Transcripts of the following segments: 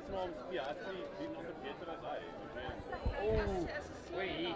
maar om Piazzi die nommer beter as hy. Wait.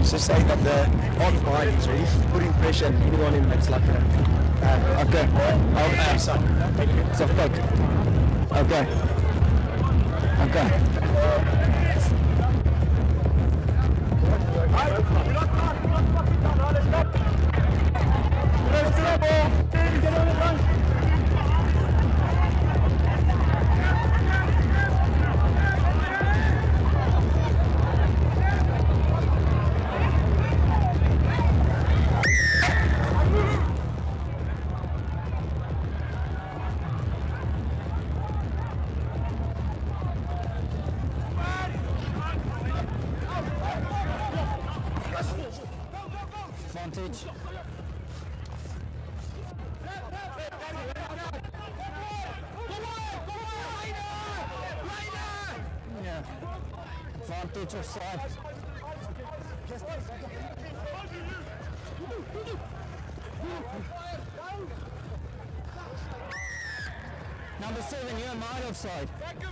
just saying that the odd line is really putting pressure and leaning on him. It's like a okay. Soft poke. Okay. Okay. Advantage. Yeah. Advantage offside. Number 7, you're mine offside.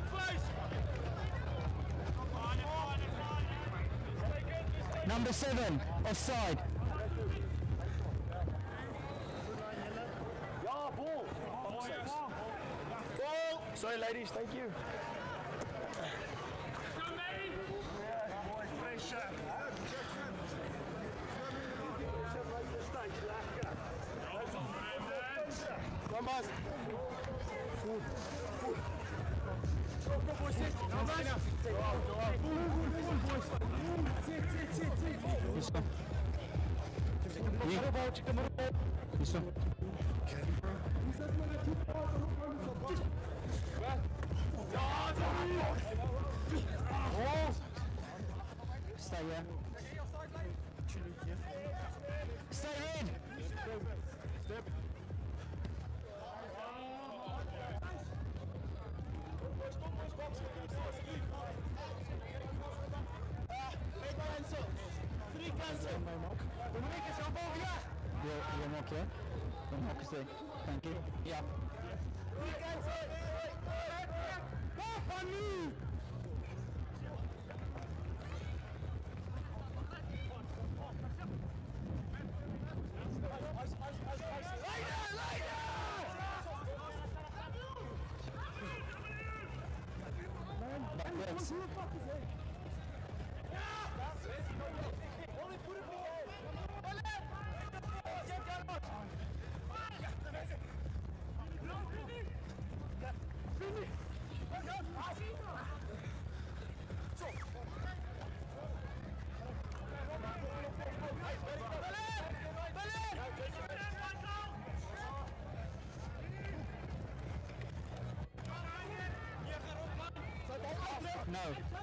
Number 7, offside. Sorry, ladies, thank you. Kom maar. Isso. Stay here. Stay in. Step. You're mock here. The mock is there. Thank you. Yeah. Backwards. No.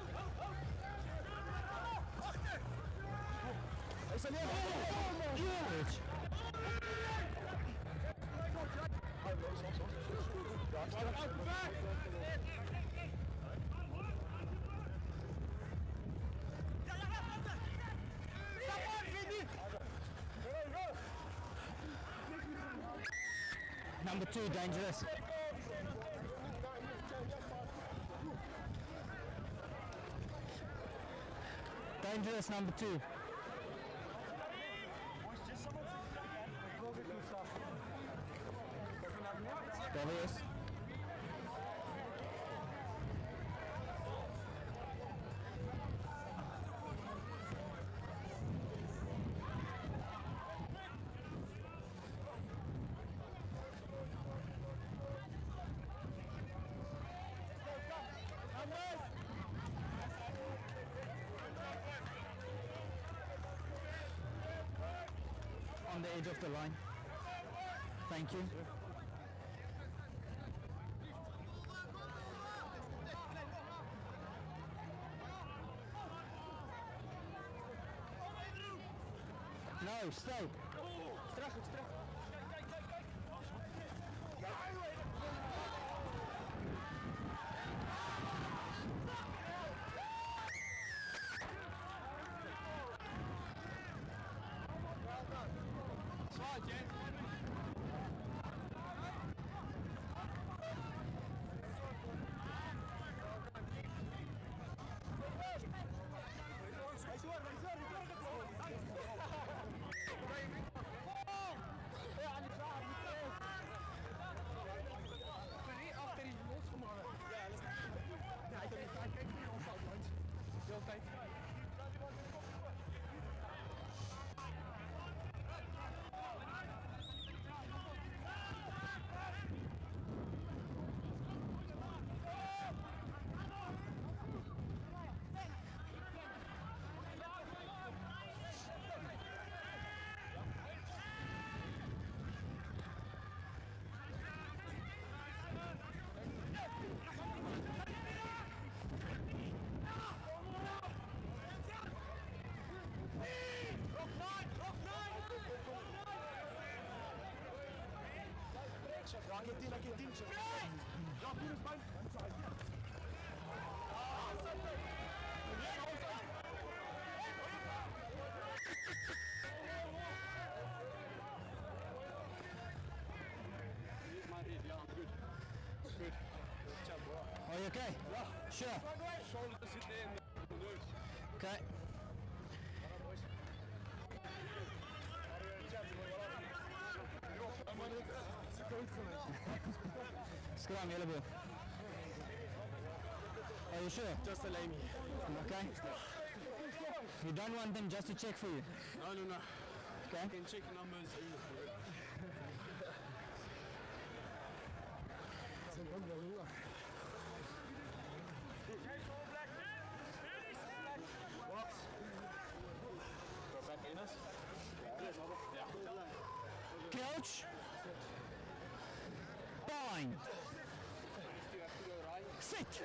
Number 2, dangerous. Dangerous, number 2. Obvious. On the edge of the line. Thank you. No, stay. chef. Ja, ek het 10, chef. Ja, hier is mijn. Here's my head, yeah, I'm good. Good. Are you okay? Yeah. Sure. Shoulders sit there and the nerves. Okay. Scram, julle boel. Are you sure? Just allow me. Okay. You don't want them just to check for you? No. Okay. Can check numbers. Go back in us. Yeah. Crouch. Bind. Sit.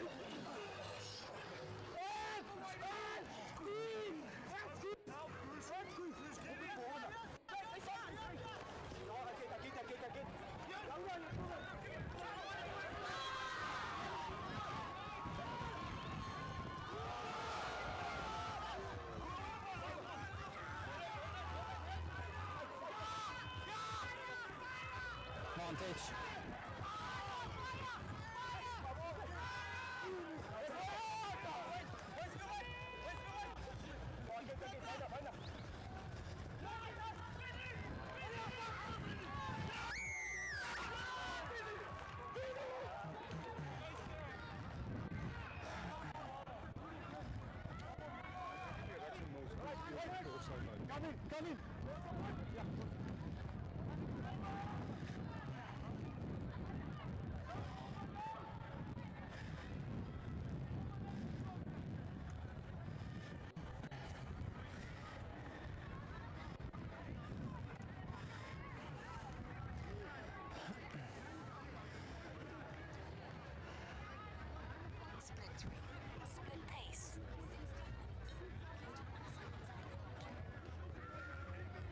Advantage. Come in. Split pace. 16 minutes, 51 seconds per kilometer.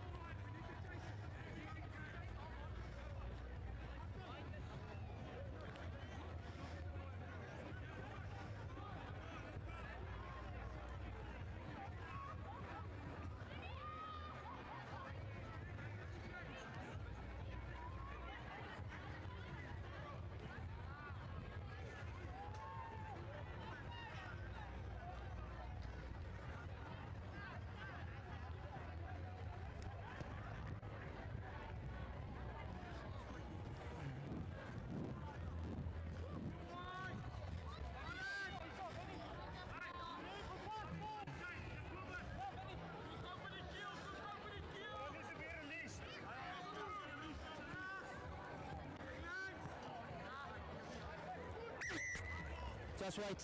Just wait.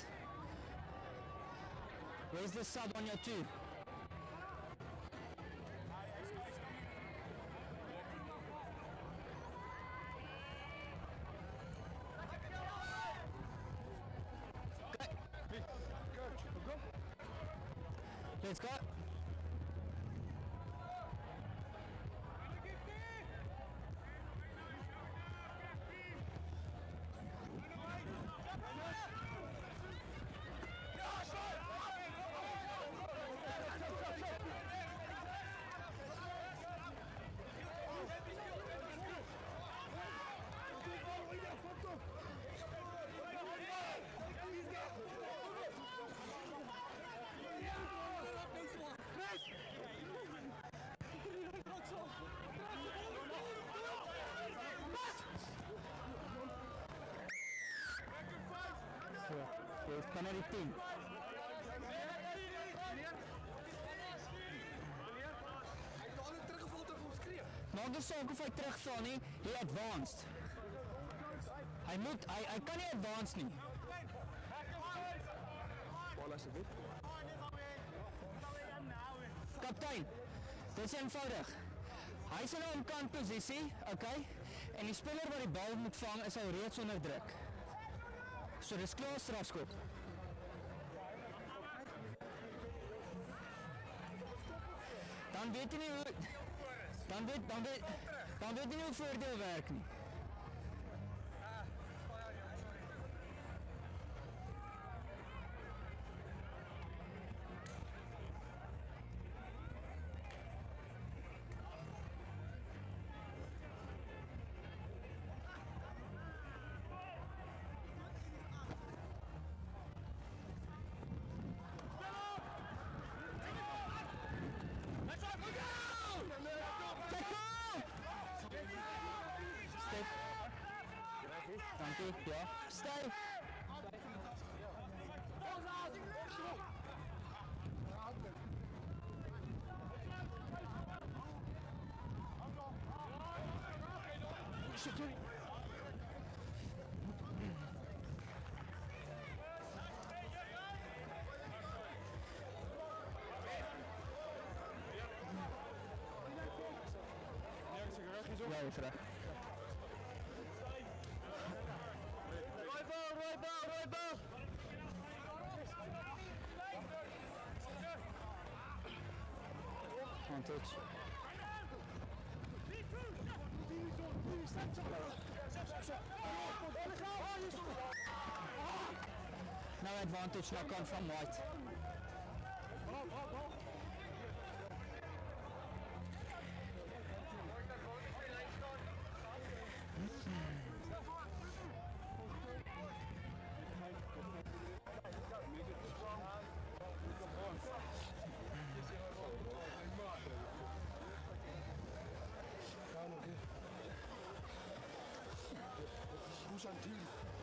Where's the sub on your two? Let's go. Yes, penalty team. Maak nie saak of hy terugval nie, hy advanced. Hy kan nie advance nie. Kaptein, dit is eenvoudig. Hy is in 'n omkant posisie, okay? En die speler wat die bal moet vang is al reeds onder druk. So dis klaar strafskop. Dan weet jy nie hoe dan weet jy nie hoe voordeel werk nie. Dankie. Ja. Stay. Ja, je vraag. Rooi bal! On touch. No advantage knock on from White. Push until.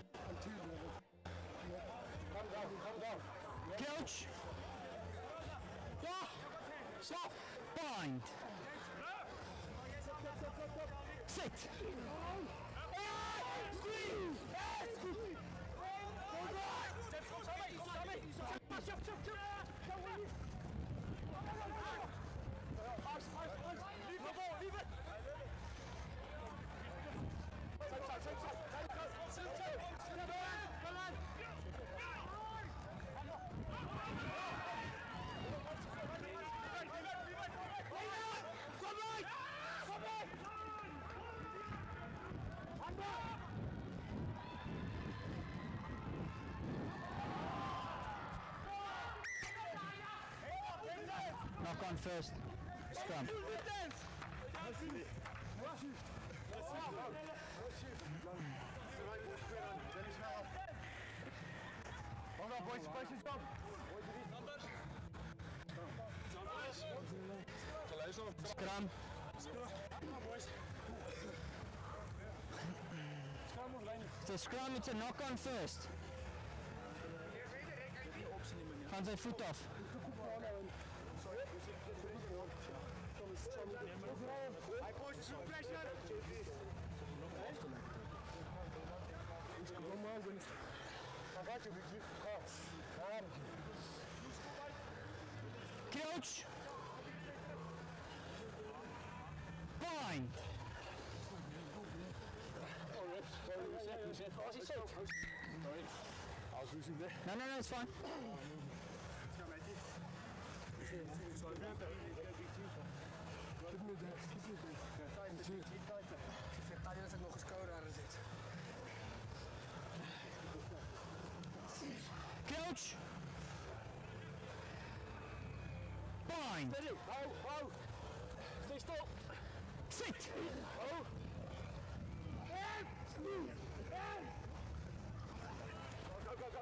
Come down. Coach! Yeah! Stop! Bind! Sit! Knock on first. Scrum. Hold on, boys. Space is up. Scrum. It's a scrum, it's a knock on first. Gaan zijn voet af. Hij gooit zijn pressure. Coach! Bind! No, it's fine. Nog eens kouder aan zit. Coach! Bind! Steady. Hou. Stay still. Sit! Hou. Go.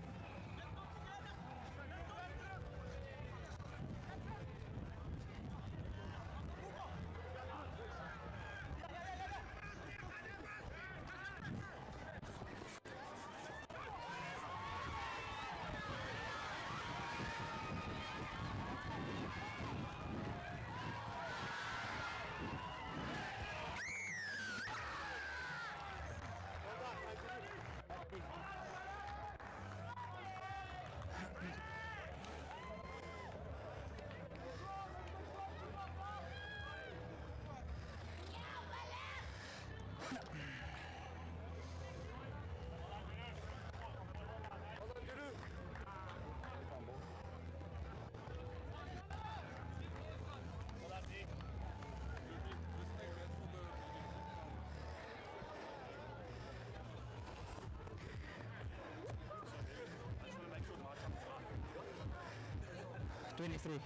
$23.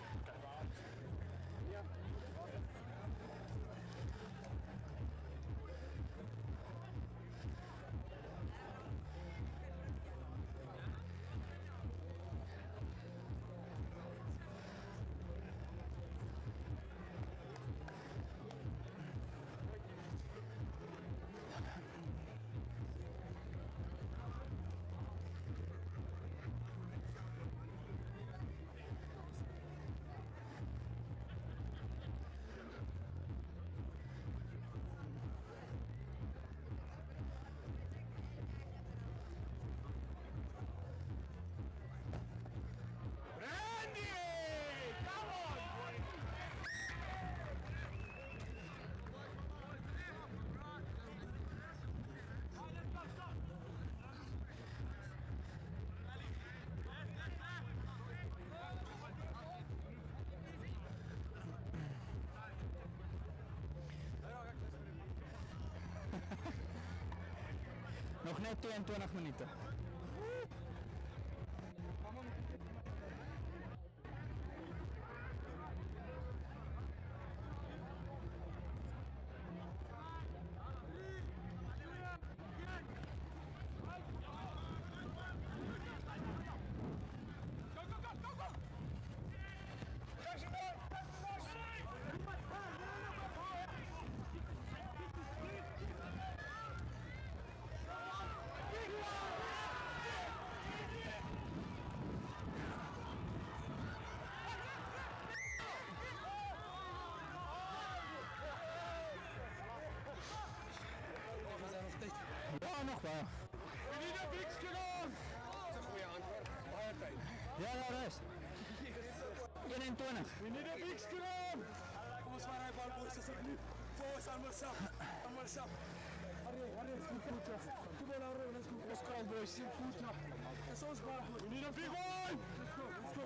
Nog net 22 minuten. Ja, nog wel. We need a big skin on! Dat is een goede antwoord. Baie tijd. Ja, daar is. 21. We need a big skin on! Kom ons maar hij bal boys asseblief. Focus on myself. On myself. Harry, goed voet ja. Kom maar nou, let's go. Let's go boys, sim voet ja. Dat is ons bal. We need a big one! Let's go.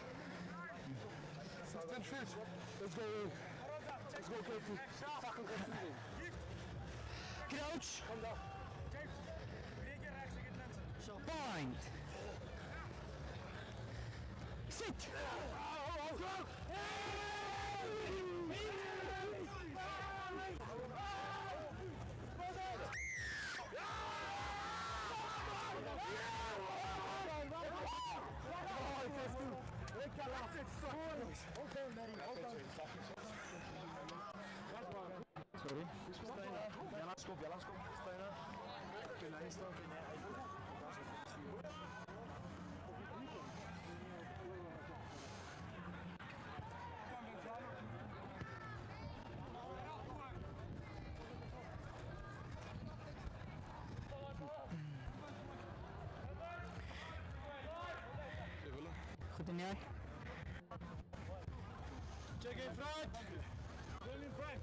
16 feet. Let's go. Let's go, Katie. Fucking good feeling. Crouch. Kom dan. Bind. Sit. Sorry. Jalaskop. Steiner. Penalista. Goed en jij? Check in front. Go in front.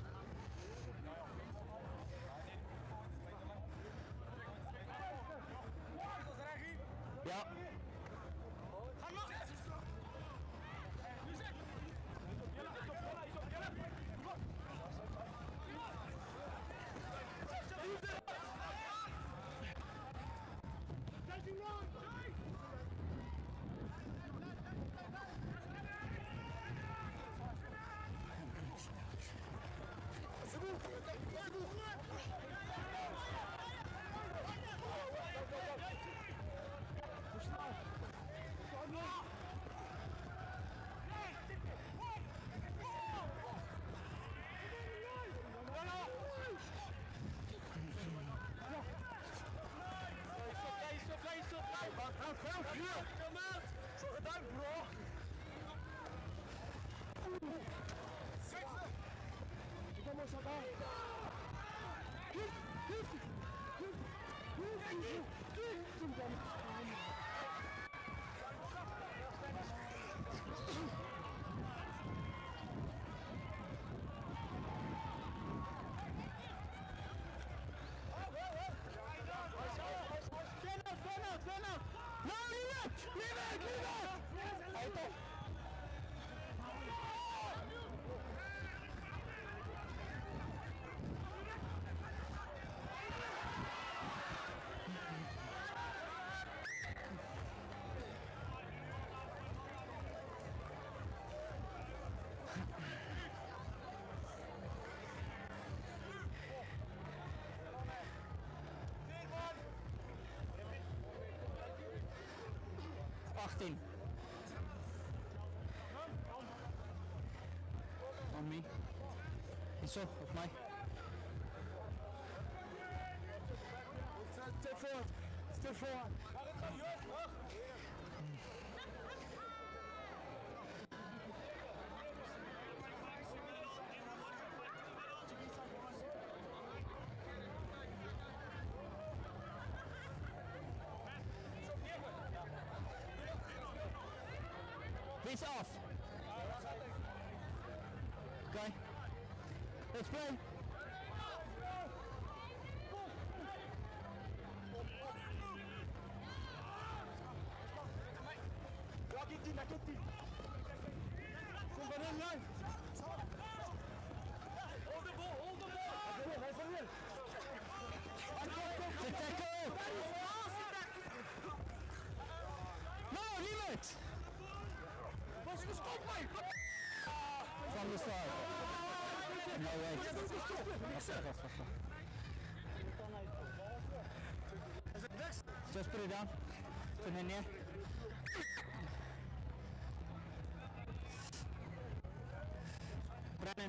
Ja. On me. Zo, op mij. Step forward. Face off. Okay. Let's play. The tackle. No, wait. Just put it down. Put it in here. Brandon.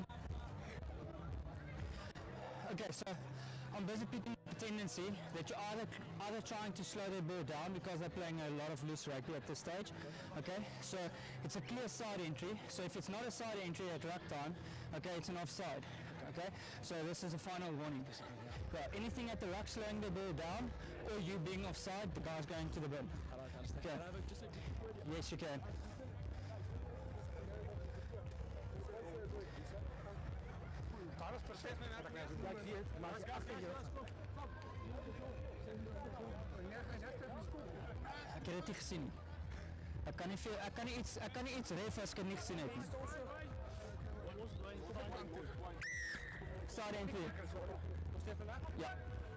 Okay, so I'm busy picking the tendency that you're either trying to slow their ball down because they're playing a lot of loose rugby at this stage. Okay, so it's a clear side entry. So if it's not a side entry at ruck time, okay, it's an offside. Okay, so this is a final warning. So anything at the ruck slowing the ball down, or you being offside, the guy's going to the bin. Okay. Yes, you can. Ek het dit nie gesien nie. Ek kan nie iets ref as ek dit nie gesien het nie. Side entry. Ja.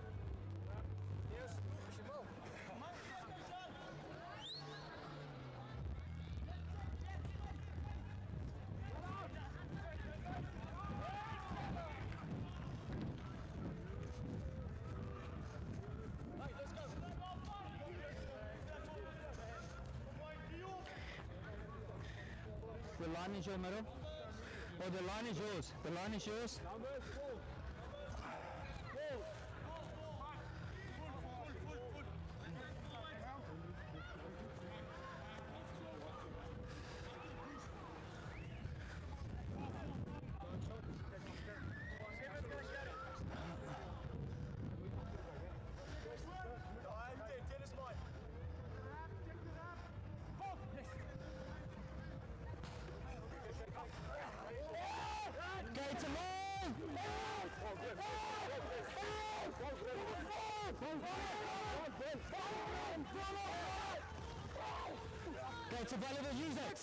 The line is your middle. Oh, the line is yours. The line is yours. Okay, it's a move! Okay, it's available, use it!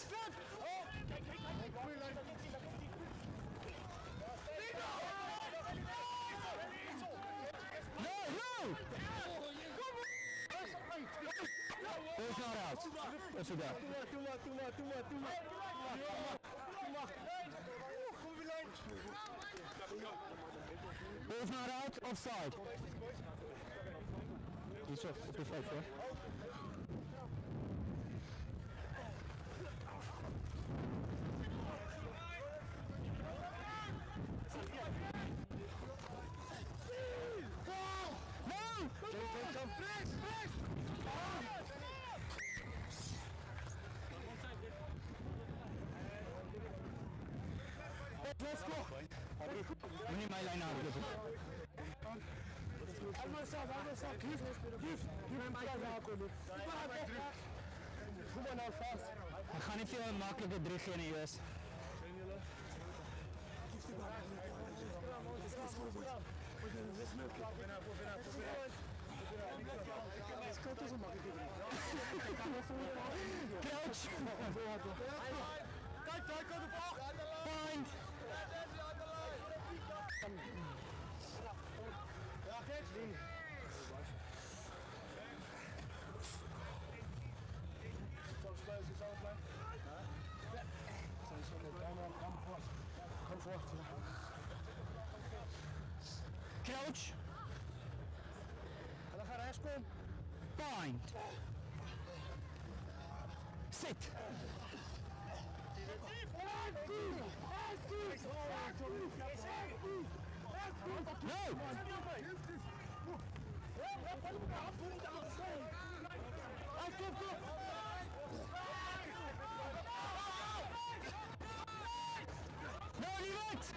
No! Ball's not out. Off we go. Ball's not out, offside. Iets op de vijf, hè? Moet niet mijn lijn aanlopen. We gaan niet veel makkelijker 3 in de US. Crouch! Bind! Crouch! Bind! Sit! No! No, leave it!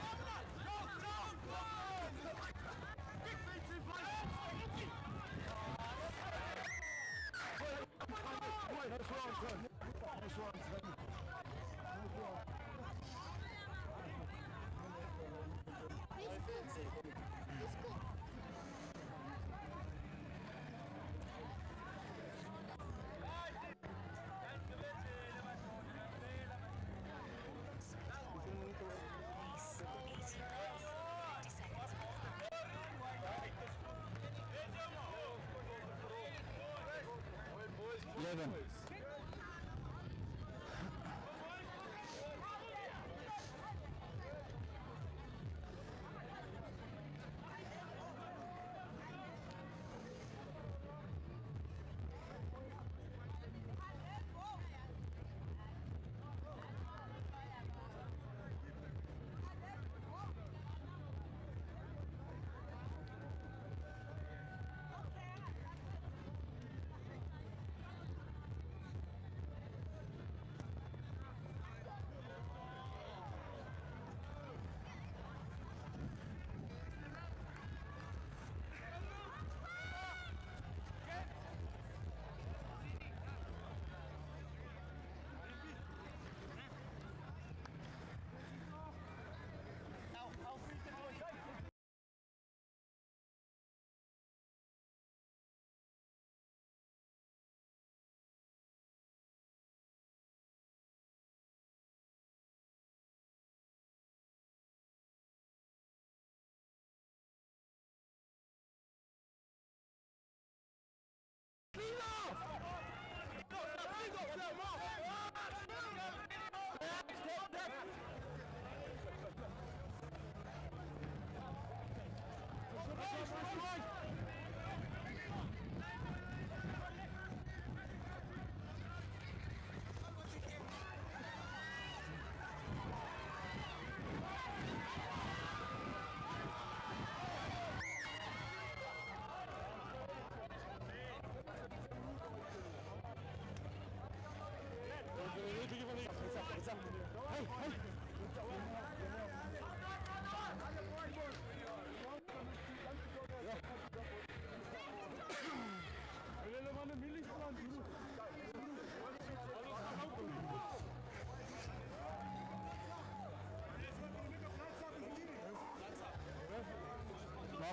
Eleven.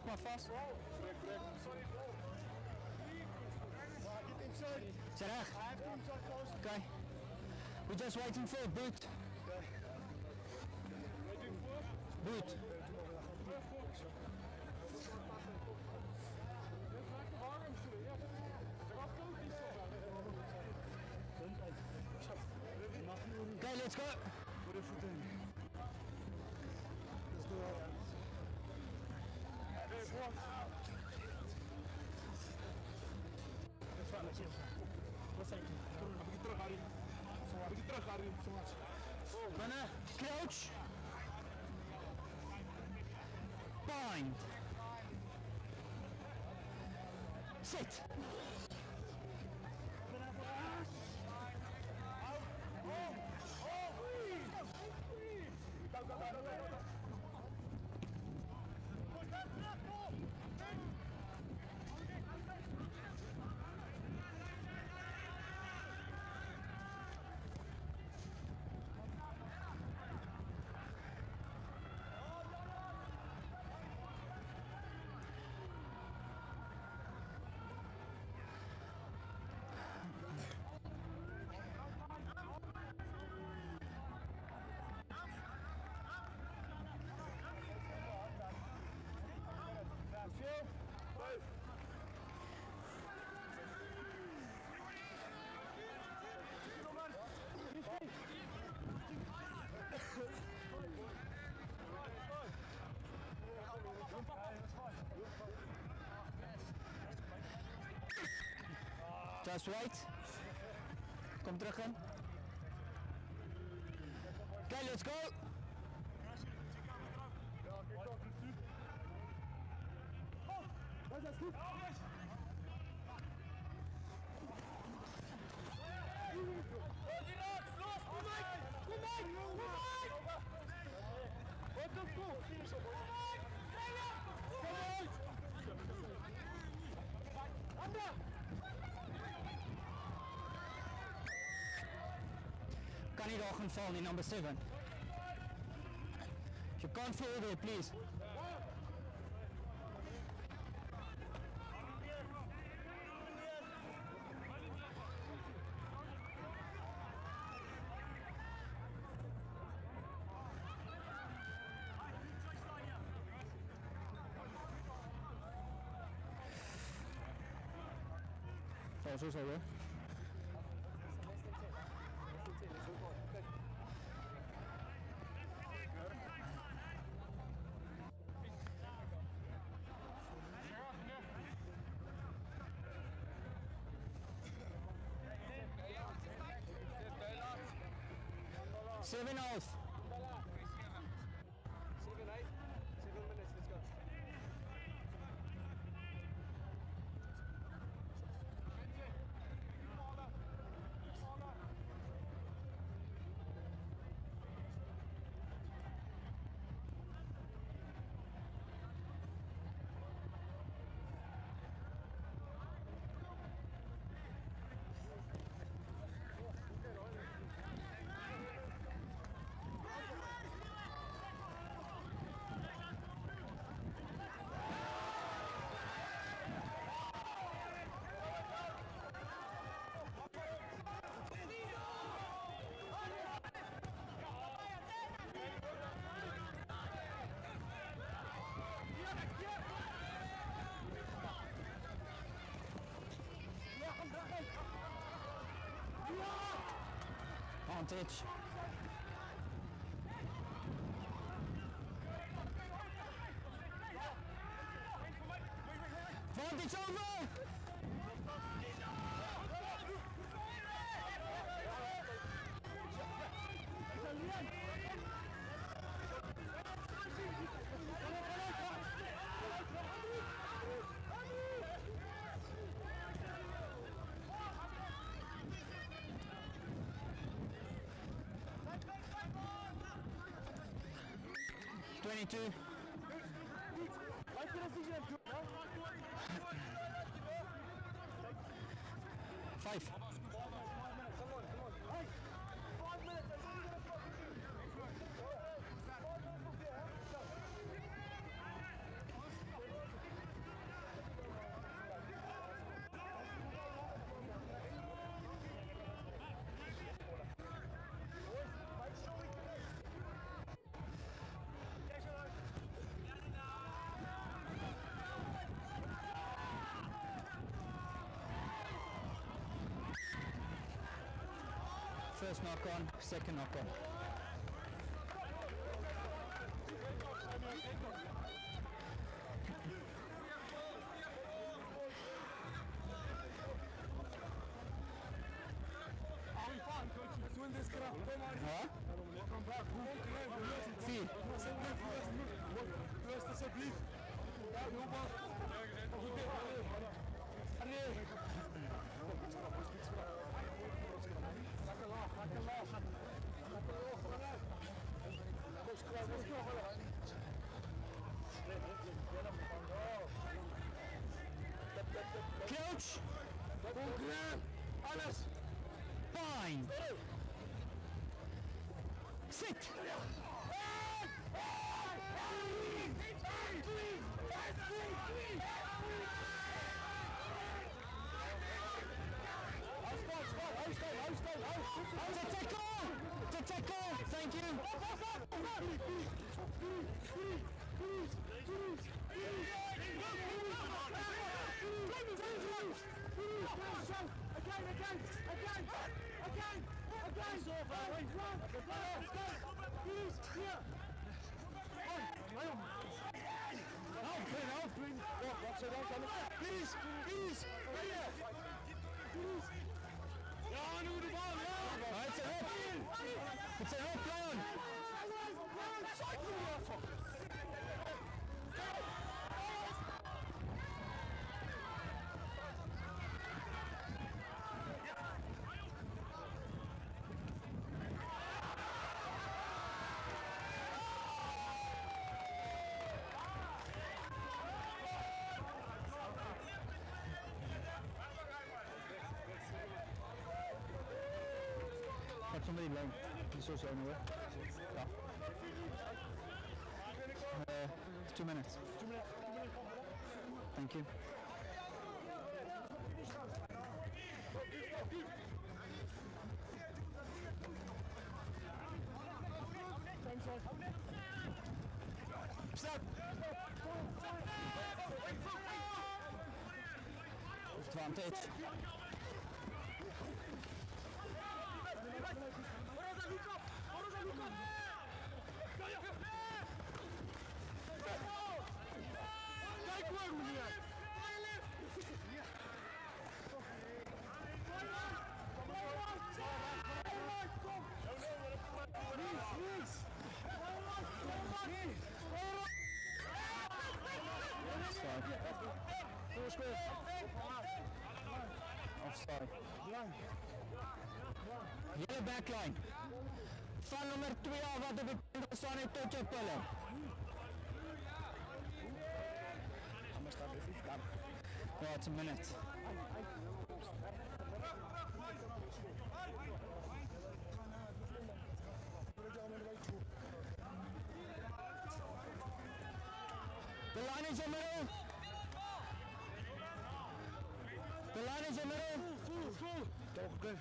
my fast. Is that reg? Okay. We're just waiting for a boot. Boot. Okay, let's go. Put your foot in. Let's go. Hey, boy. Let's run, let's go. Let's say, een terug, Harry. Een beetje terug, Harry. Binnen. Crouch. Bind. Sit. Just wait. Kom terug in. Okay, let's go. Kan nie daar gaan val nie, number 7. You can't fall there, please. Oh, so sorry. Seven off. 7 minutes, let's go. Advantage. Advantage over! Two. 5. first knock on, second knock on. Let's win this crap. Huh? Welcome back. Vier. Rust alsjeblieft. Ja, jongen. Lekker laag, lekker laag. Lekker laag, vanuit. Let's go. Coach, Concreet. Alles. fine. Sit. To tackle. Thank you. It's a help plan. Got somebody blind. He's also anywhere. Yeah. 2 minutes. Thank you. Stop. Advantage. Offside. Yellow backline. Van nummer 2 af wat op die staan het tot jou pillar. Yeah, it's a minute. The line is in middle. The line is in middle. Full. Toch, good.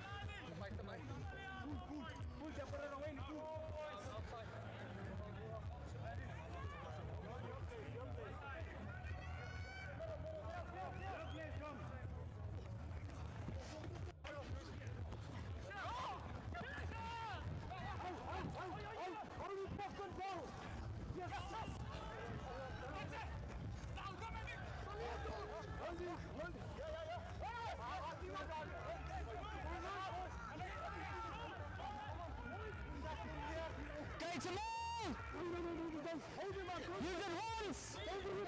Kijk ze maar! Use it once!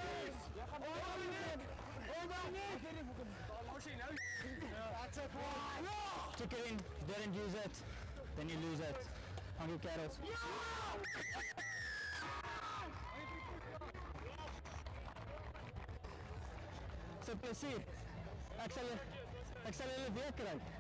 Took it in, didn't use it, then you lose it. Hungry carrots. It's a plezier. Ik zal jullie weer krijgen.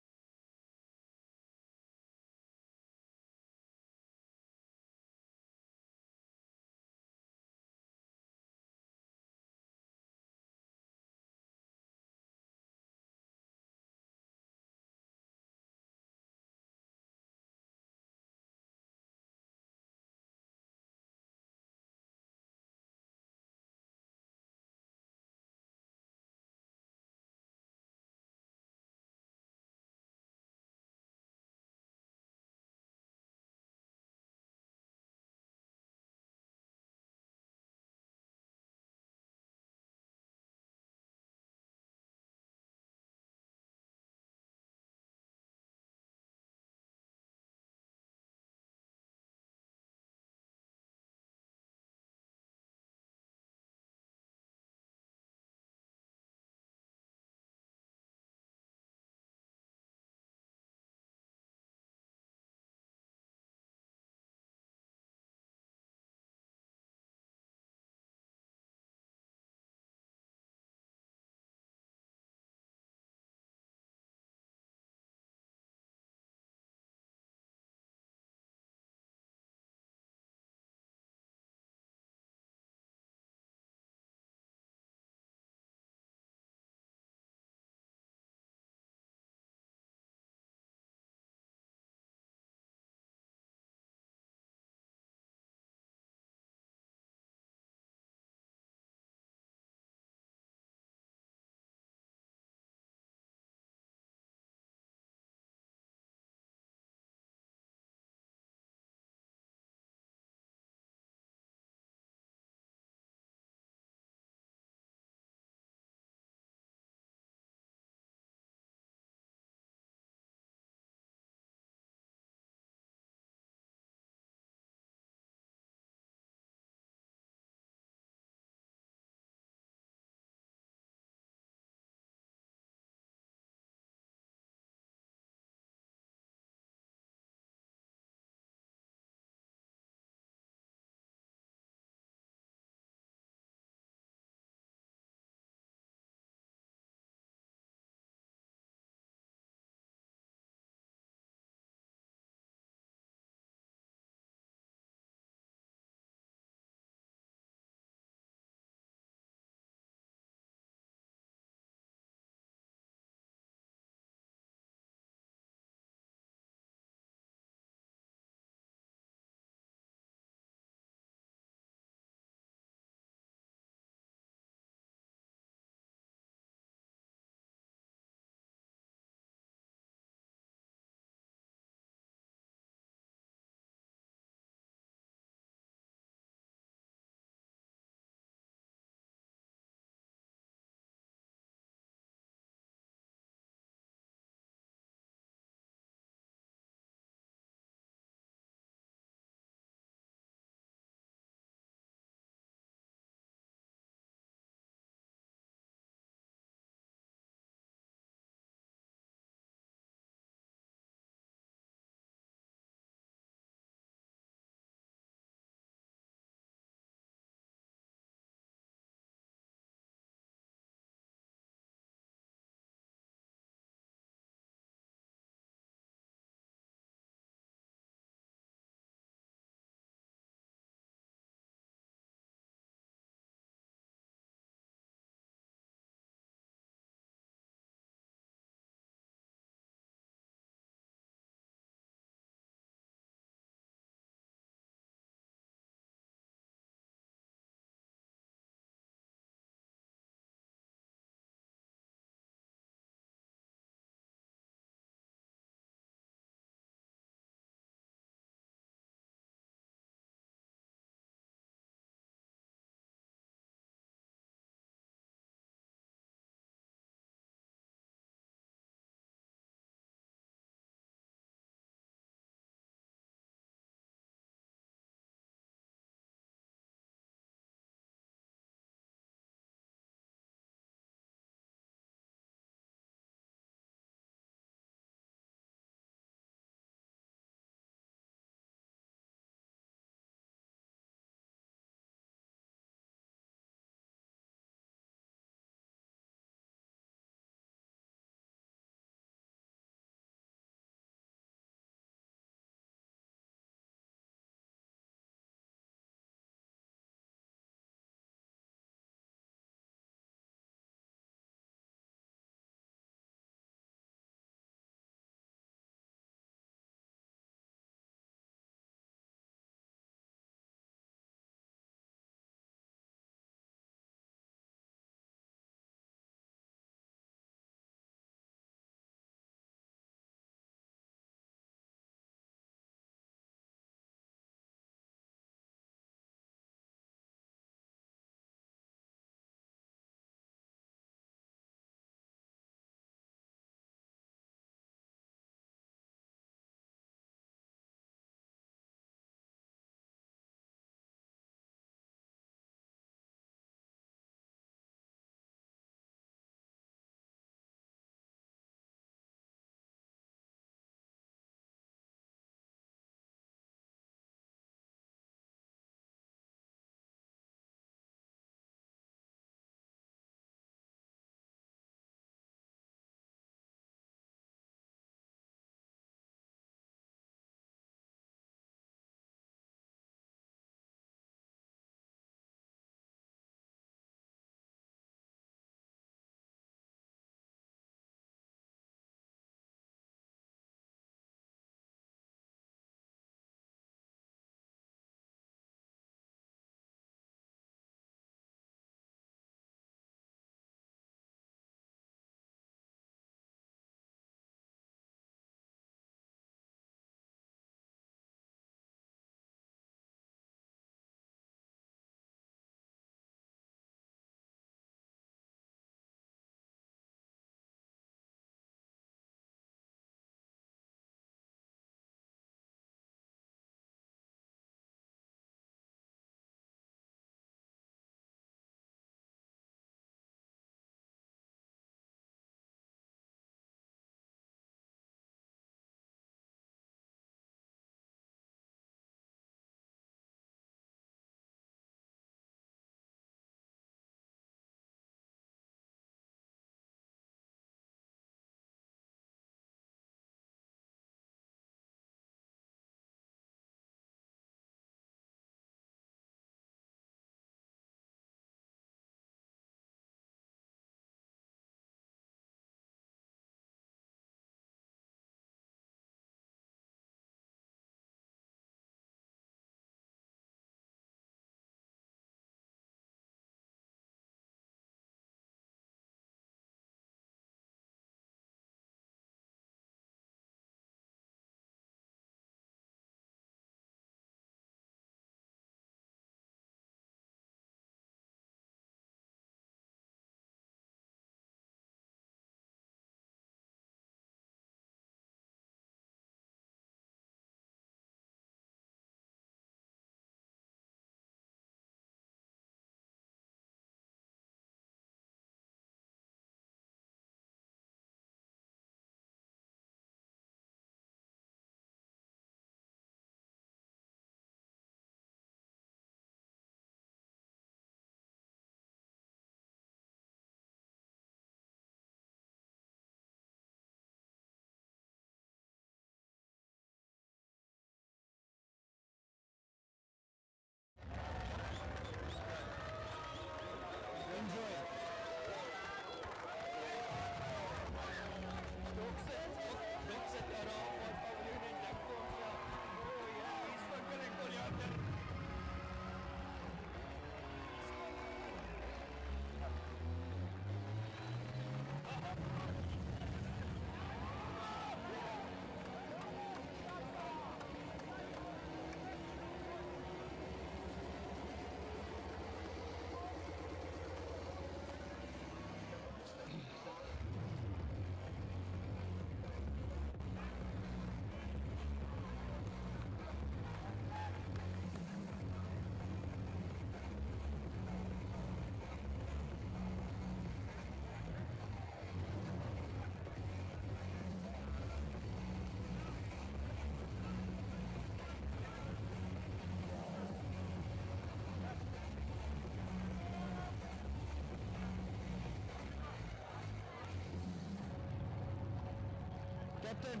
Captain.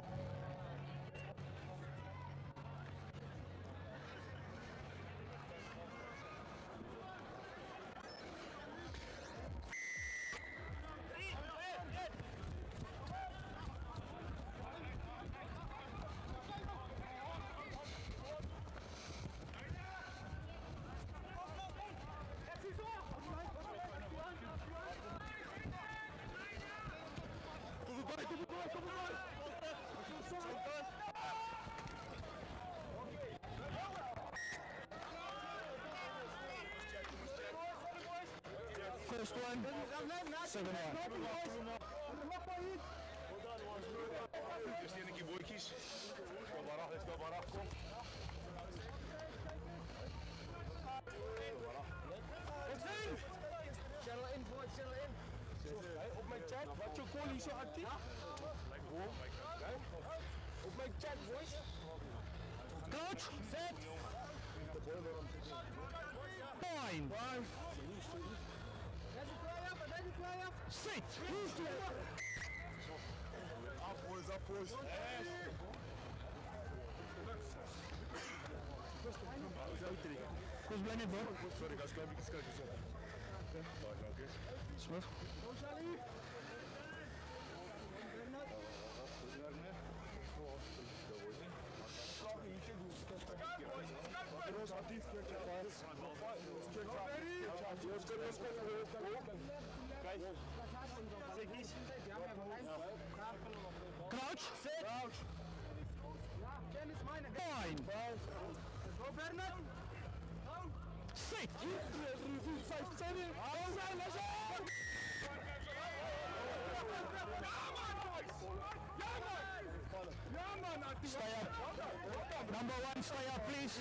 First one, second one. Eerst een keer bootjes. Kom maar af, kom maar af, kom. Channel in, boys, channel in. Op mijn chat, wat je callie zo actief? Op mijn chat, boys. Coach, set. Fine. Sit. Af, boys, af, boys. Who's playing it, bro? Sorry guys, klein beetje kijken zo. Oké. Smith. Roos actief, kijk Crouch. Sit. Fine. Sit. Stay up. Number one, stay up, please.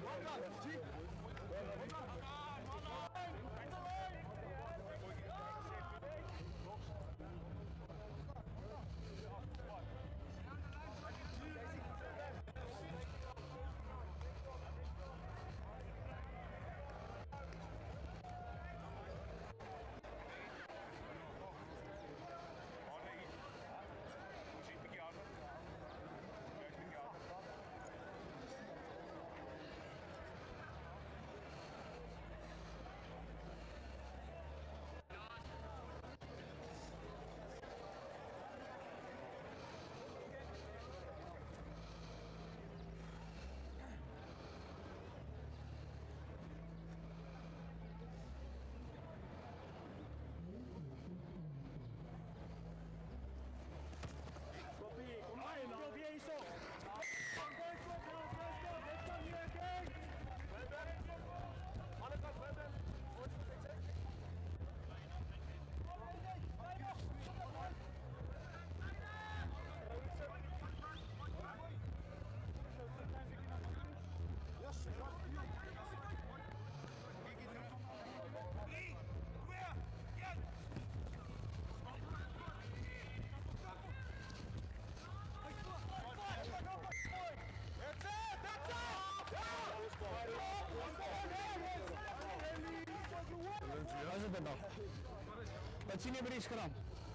How's it been now? Wat zien jullie scherm?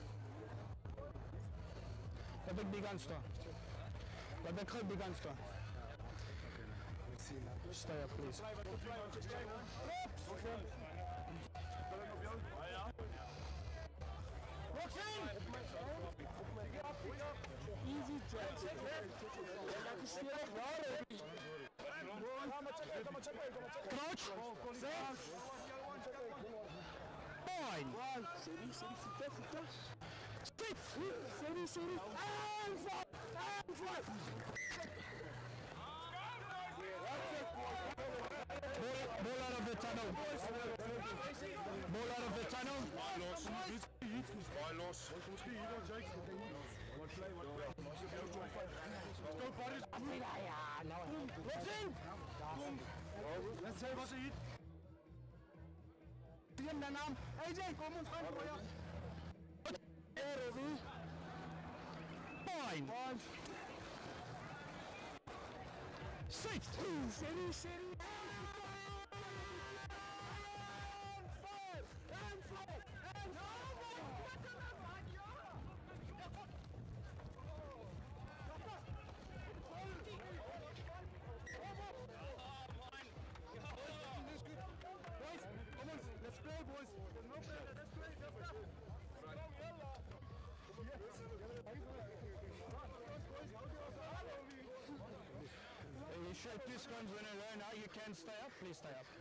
Wat ik die kant staan? Wat ik goed die kant staan? Stay up, please. Easy chat. Crouch. Fine. City, fica. Sit. City. And fight. Ball out of the tunnel. Ball out of the tunnel. Ball los. Misschien hier dan, Jake. Wat play, wat play. Go, Paris. What's in? Let's say, wat is hier? Neem de naam. AJ, kom ons gaan voor jou. Fine. Sit. City. take 2 scrums in a row now. You can stay up. Please stay up.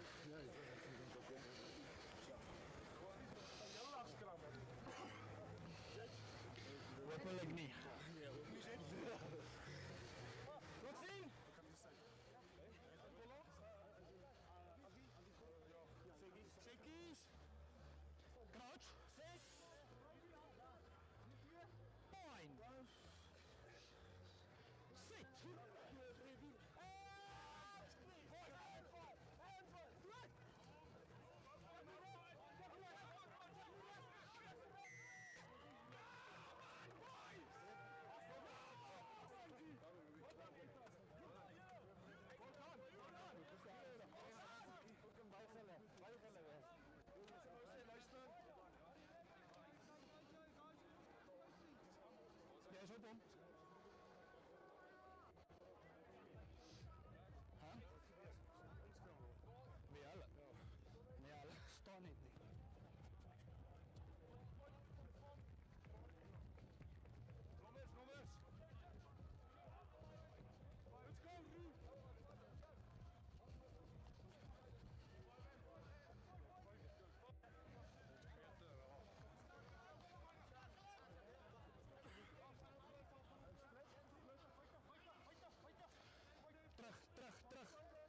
Work my leg knee. What's in? Shakies. Crouch. Set. Fine. Sit. Ja, is op om. Huh? Wie hulle? Nee, hulle staan net nie. Nommers! Let's go, Ruud! Terug.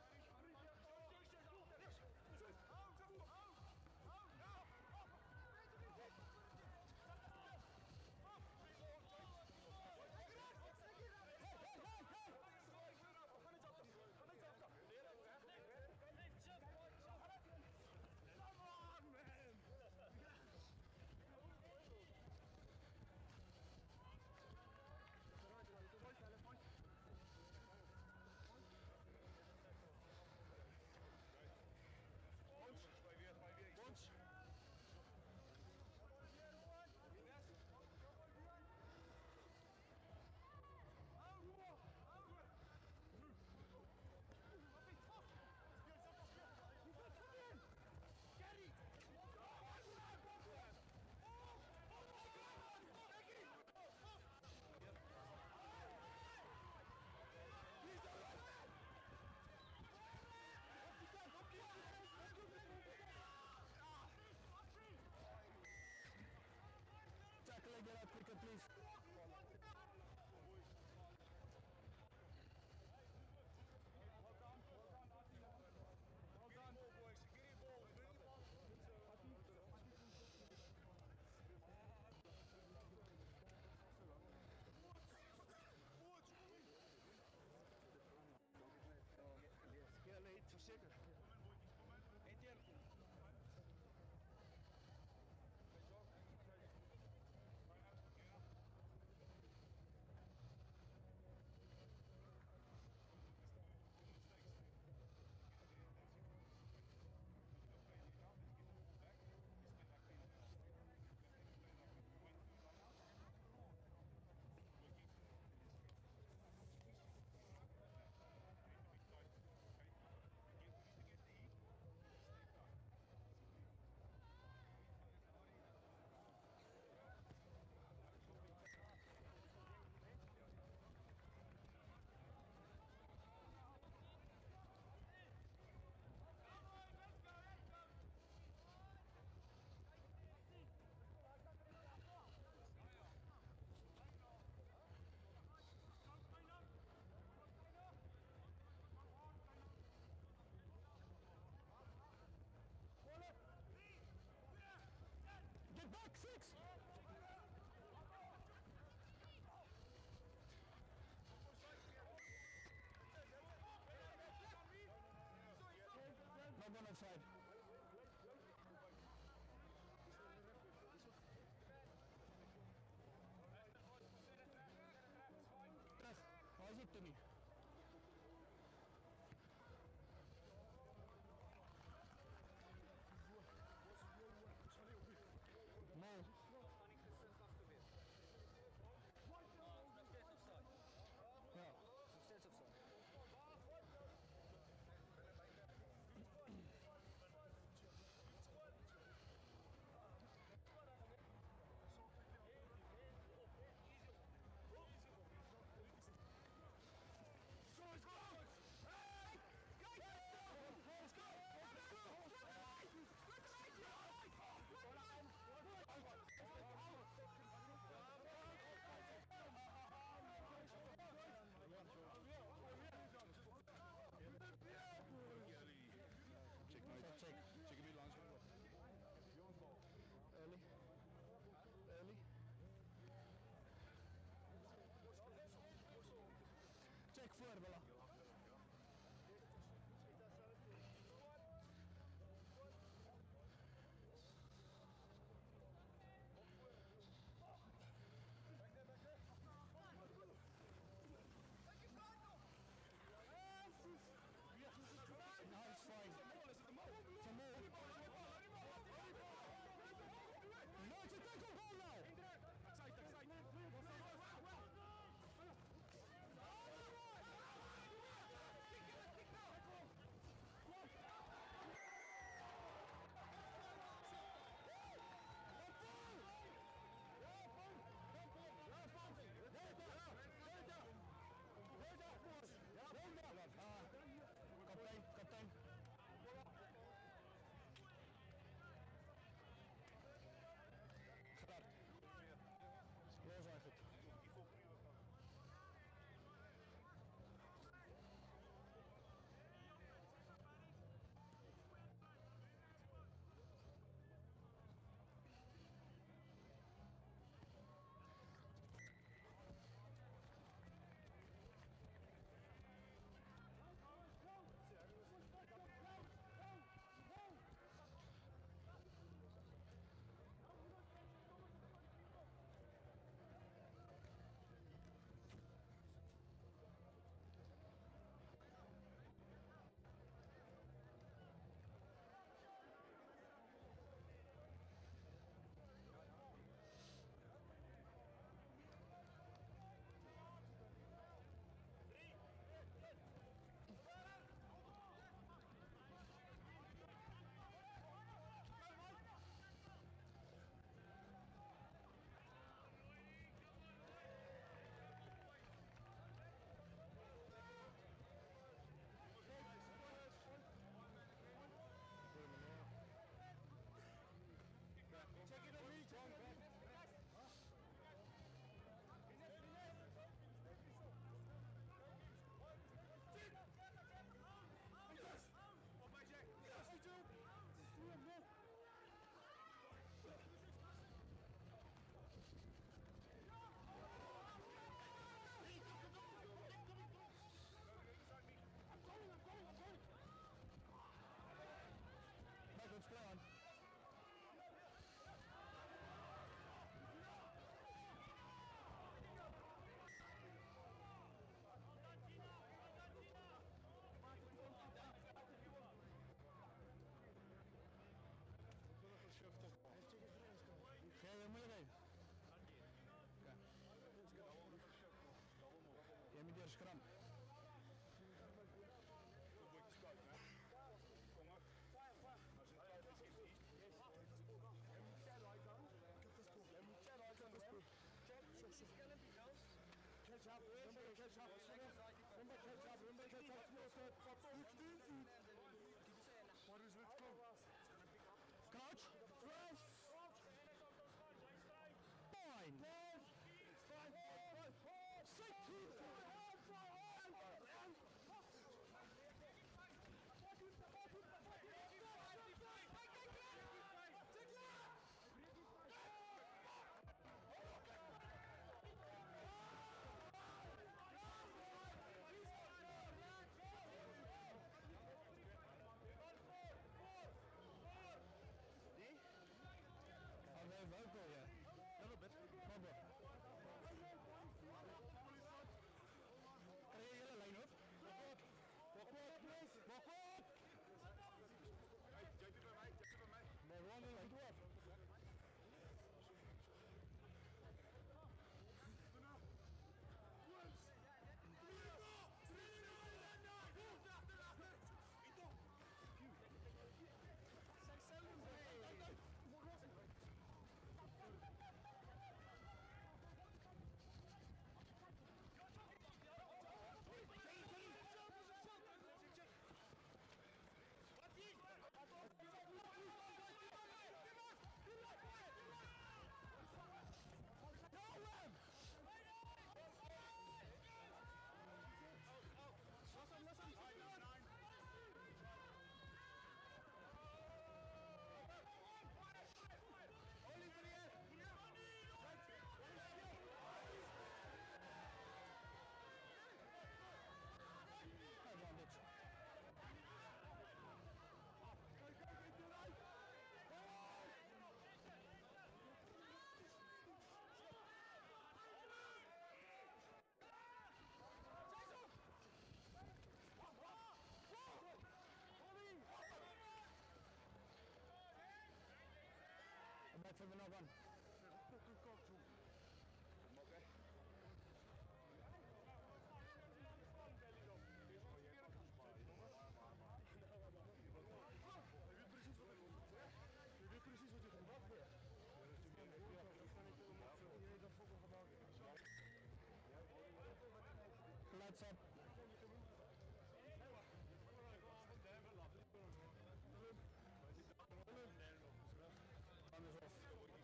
Tackle and get out quicker, please. Zeker. Get back, 6! No one offside. Terug. Waar is die Timmy? Mal. Ja. voor, Willa. No, it's fine. Some more. No, it's a tackle goal now. Kaptein. Gerard. Los eigenlijk. Let's play on. Ga je moeilijk? Jij moet eerst schram. Crouch. Fine. what's up? Anders off.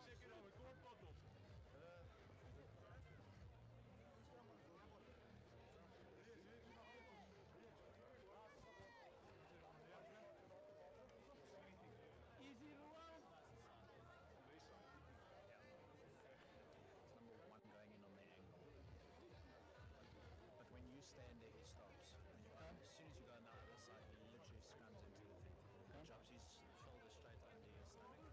Easy Ruan. Number one going in on the angle. But when you stand there, he stops. When you as soon as you go on the other side, he literally scrums into the thing. He drops his shoulder straight under your stomach.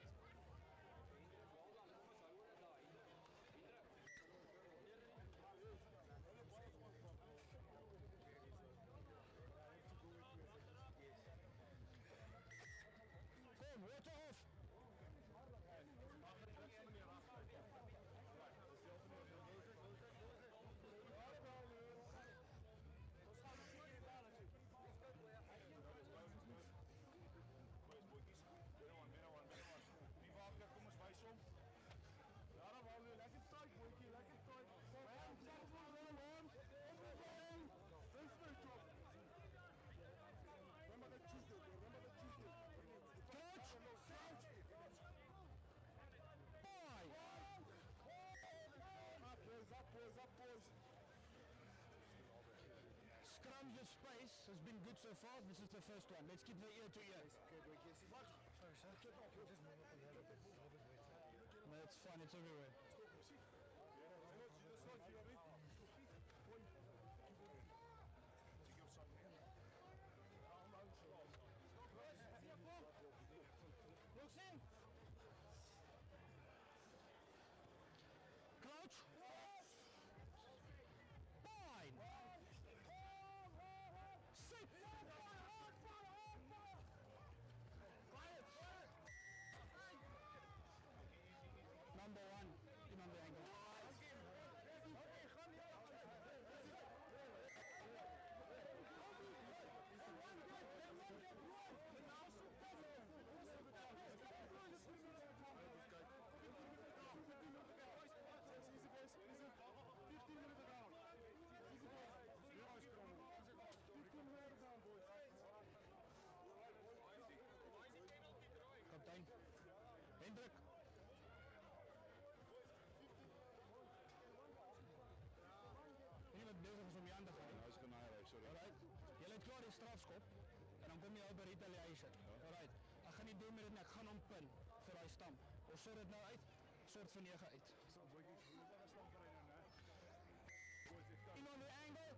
Kom, water off! Lekker tight, boykie, lekker tight. Remember the Tuesday, Coach! Boy! Up boys. Scrum your space has been good so far. This is the first one. Let's keep the ear to ear. No, it's fine. It's everywhere. Crouch. Fine. Sit. Number one. In on the angle. Easy boys, easy. 15 minutes down. Easy boys. 15 minutes down, boys. Kaptein. Hendrik. Jy wat bezig is om je aan te gaan. Hij is genaaid, sorry. Alright. Jy het klaar die strafskop en dan kom jy op by retaliation. Alright. Ek gaan nie doen met dit nie, ek gaan hom pin vir daai stamp. Ons sort dit nou uit. Soort van 9 uit. In on the angle.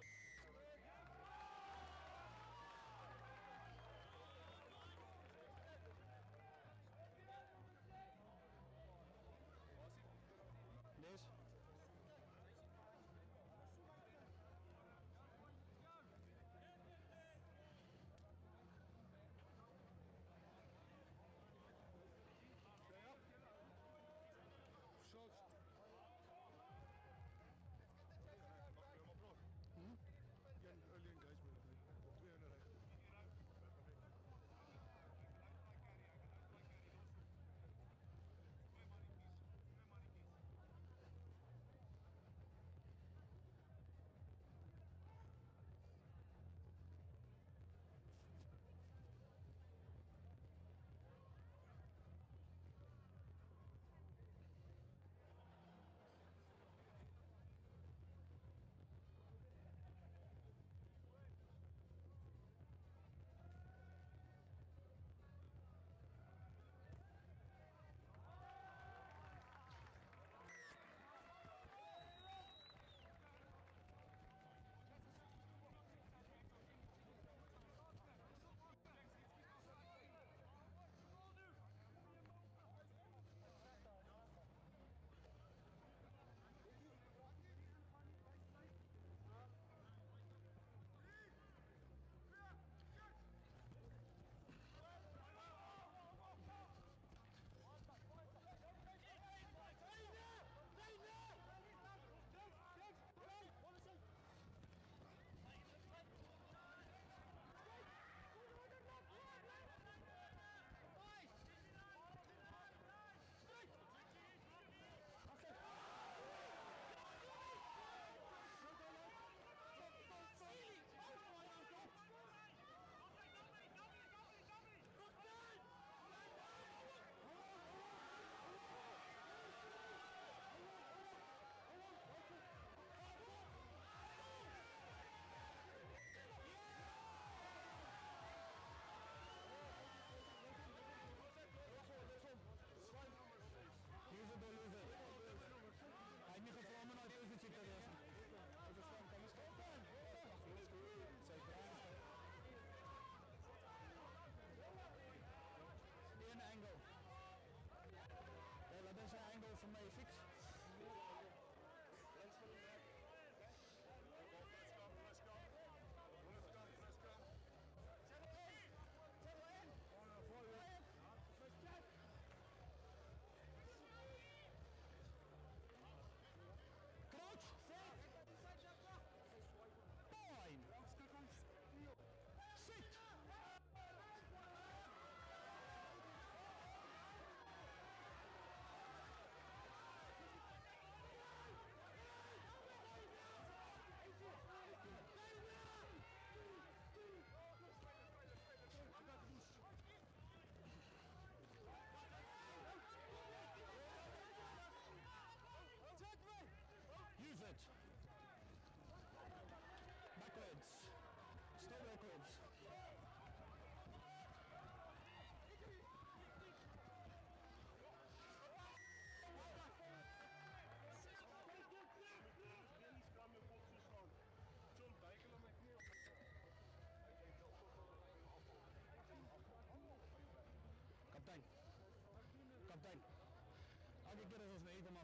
This. Sharp.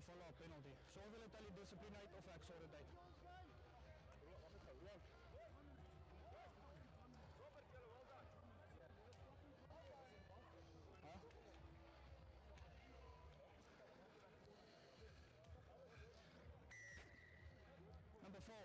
follow up penalty. So of hulle tel die dissipline uit of ek sort dit uit. Number 4.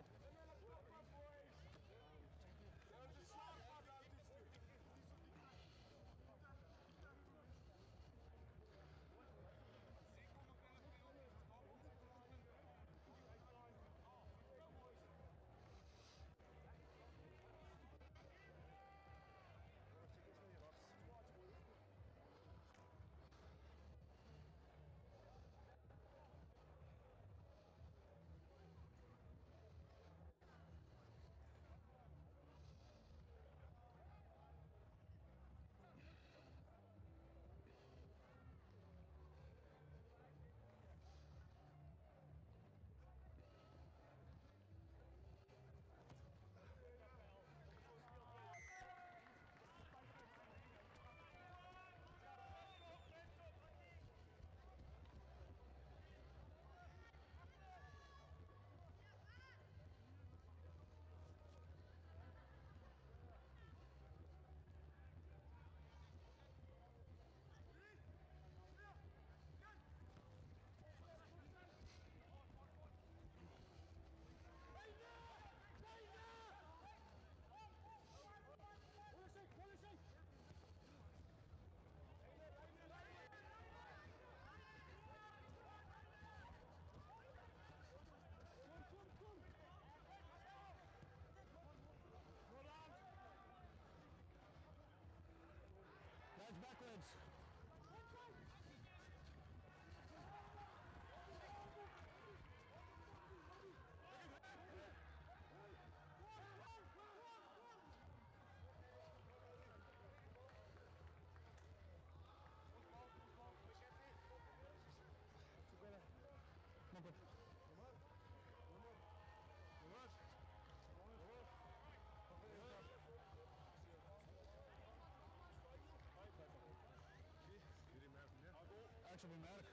That's backwards. Ek sal bemerk.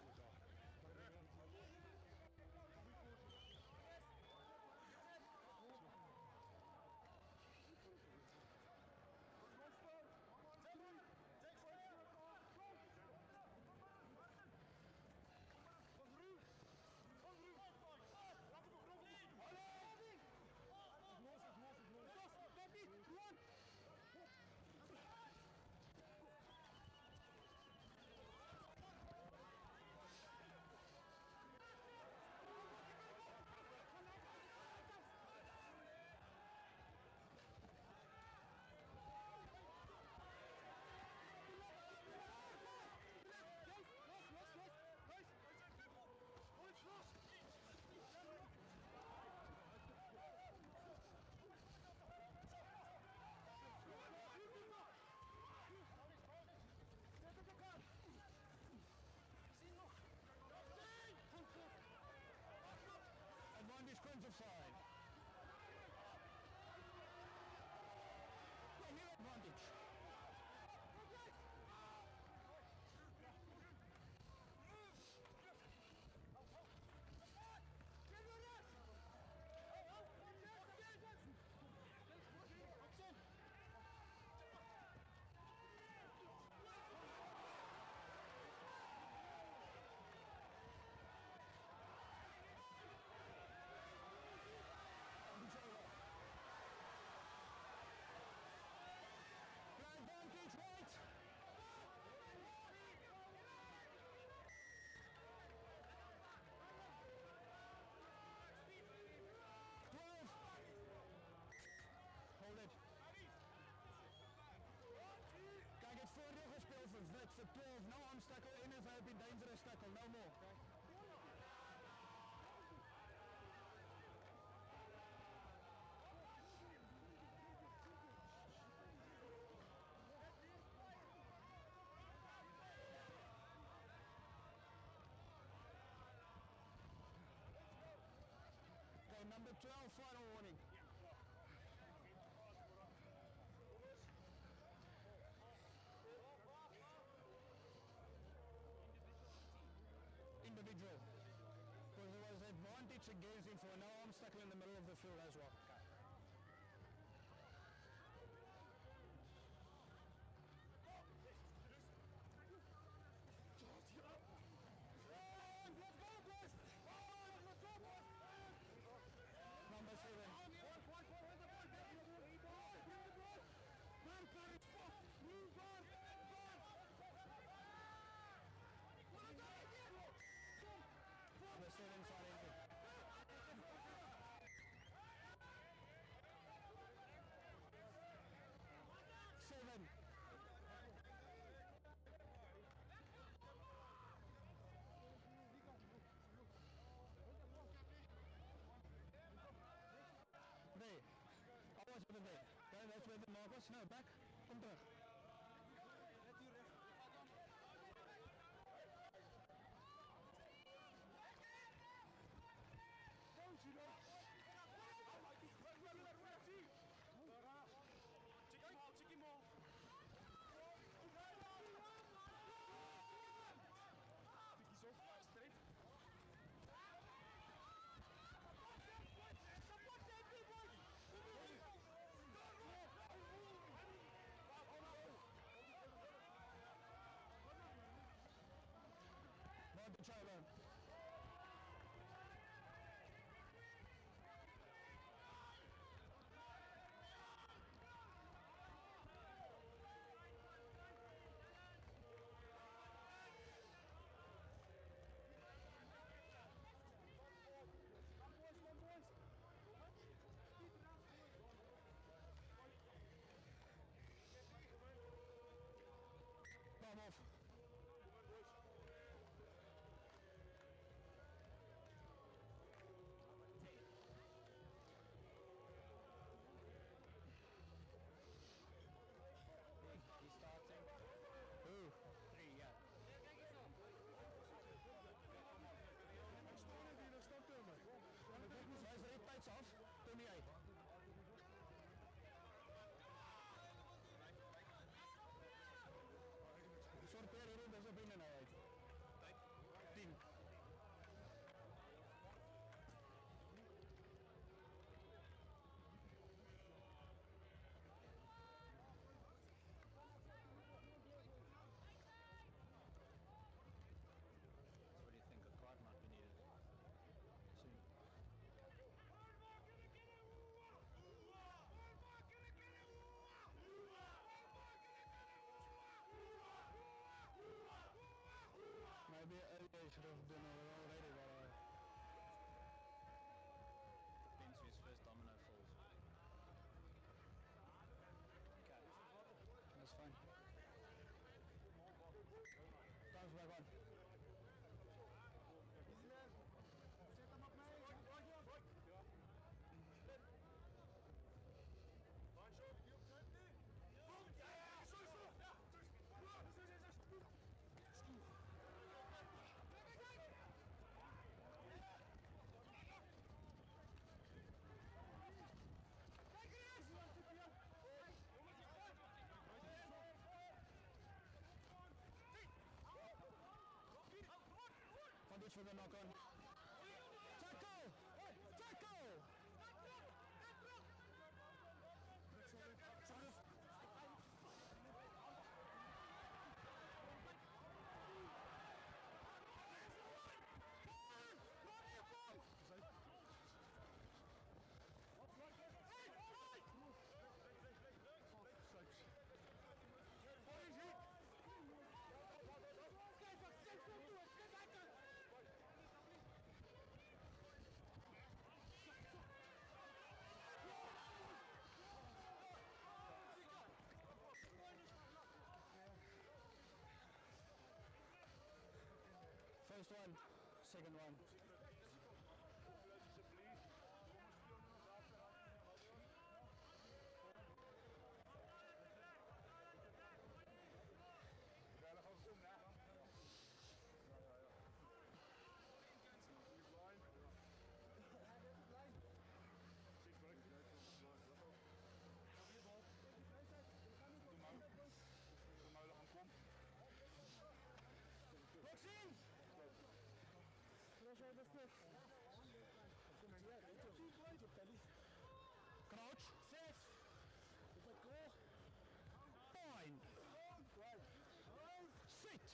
Advantage comes offside. Yeah, new advantage. Advantage right. Hold it. Kijk, het voordeel gespeeld voor Wit voor 12. No arm tackle, en if I be dangerous tackle, no more. Okay? Okay, number 12, final warning. Individual. switching gears in for. Now I'm stuck in the middle of the field as well. Number 7. Number 7 side entry. 7. There. I was over there. Okay, that's where the mark was. No, back. Kom terug. Tikkie more. Tikkie zo, streep. Not the child. Palm off. He's starting. Who? 3, yeah. Guys, red tights off. 28. Sorteer hierdie dis op binne nou uit. 10. So what do you think? A card might be needed soon. Maybe earlier should have done it already, but Depends whose first domino falls. that's fine. Time's back on. Van dit voor de knock-on. Tackle! Tackle! First one, second one. Maxime! your belly. Crouch. Sit. Let go. Fine. Right. Sit.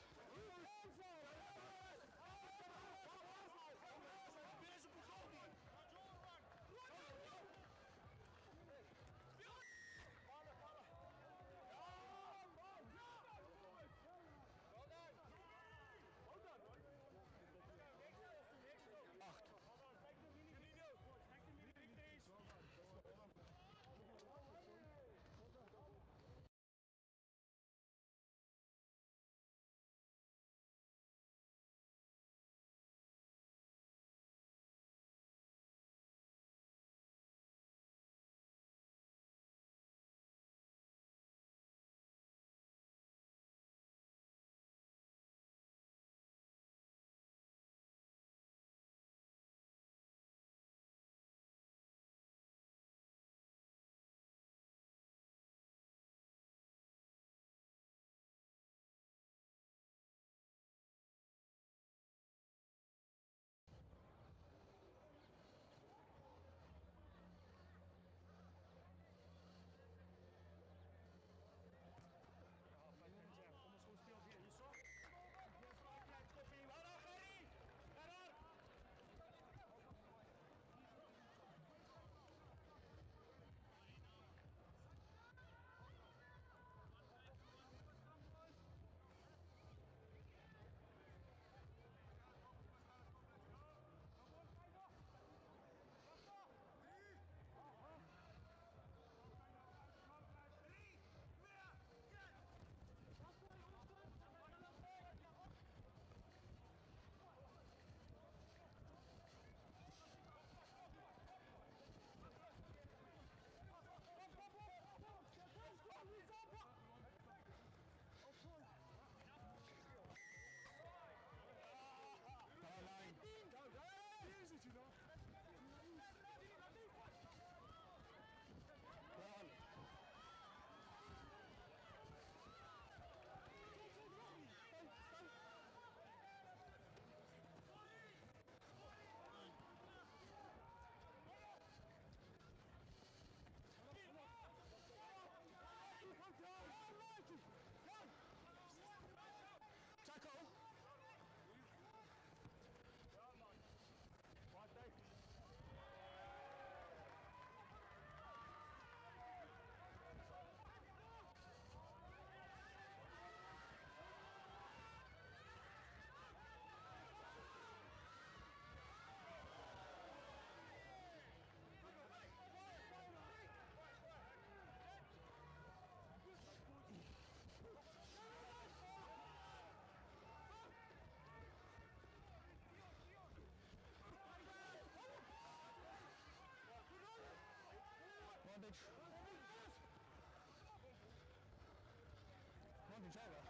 Tackle. Advantage. Advantage over.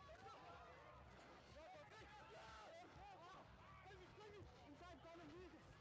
Inside, Colin, use it.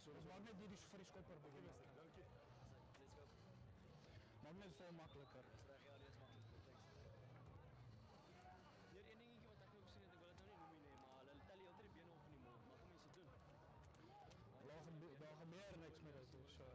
Ons maak net die vir die skopper begin. Dankie. Let's go. Maak net veel makliker. Reg, ja, dit is maklik. Hier een dingetjie wat ek ook gesien het, ek wil dit nou nie noem nie, maar hulle tel die altyd die bene op in die mond. Wat gaan mense doen? Daar gebeur niks met dit. So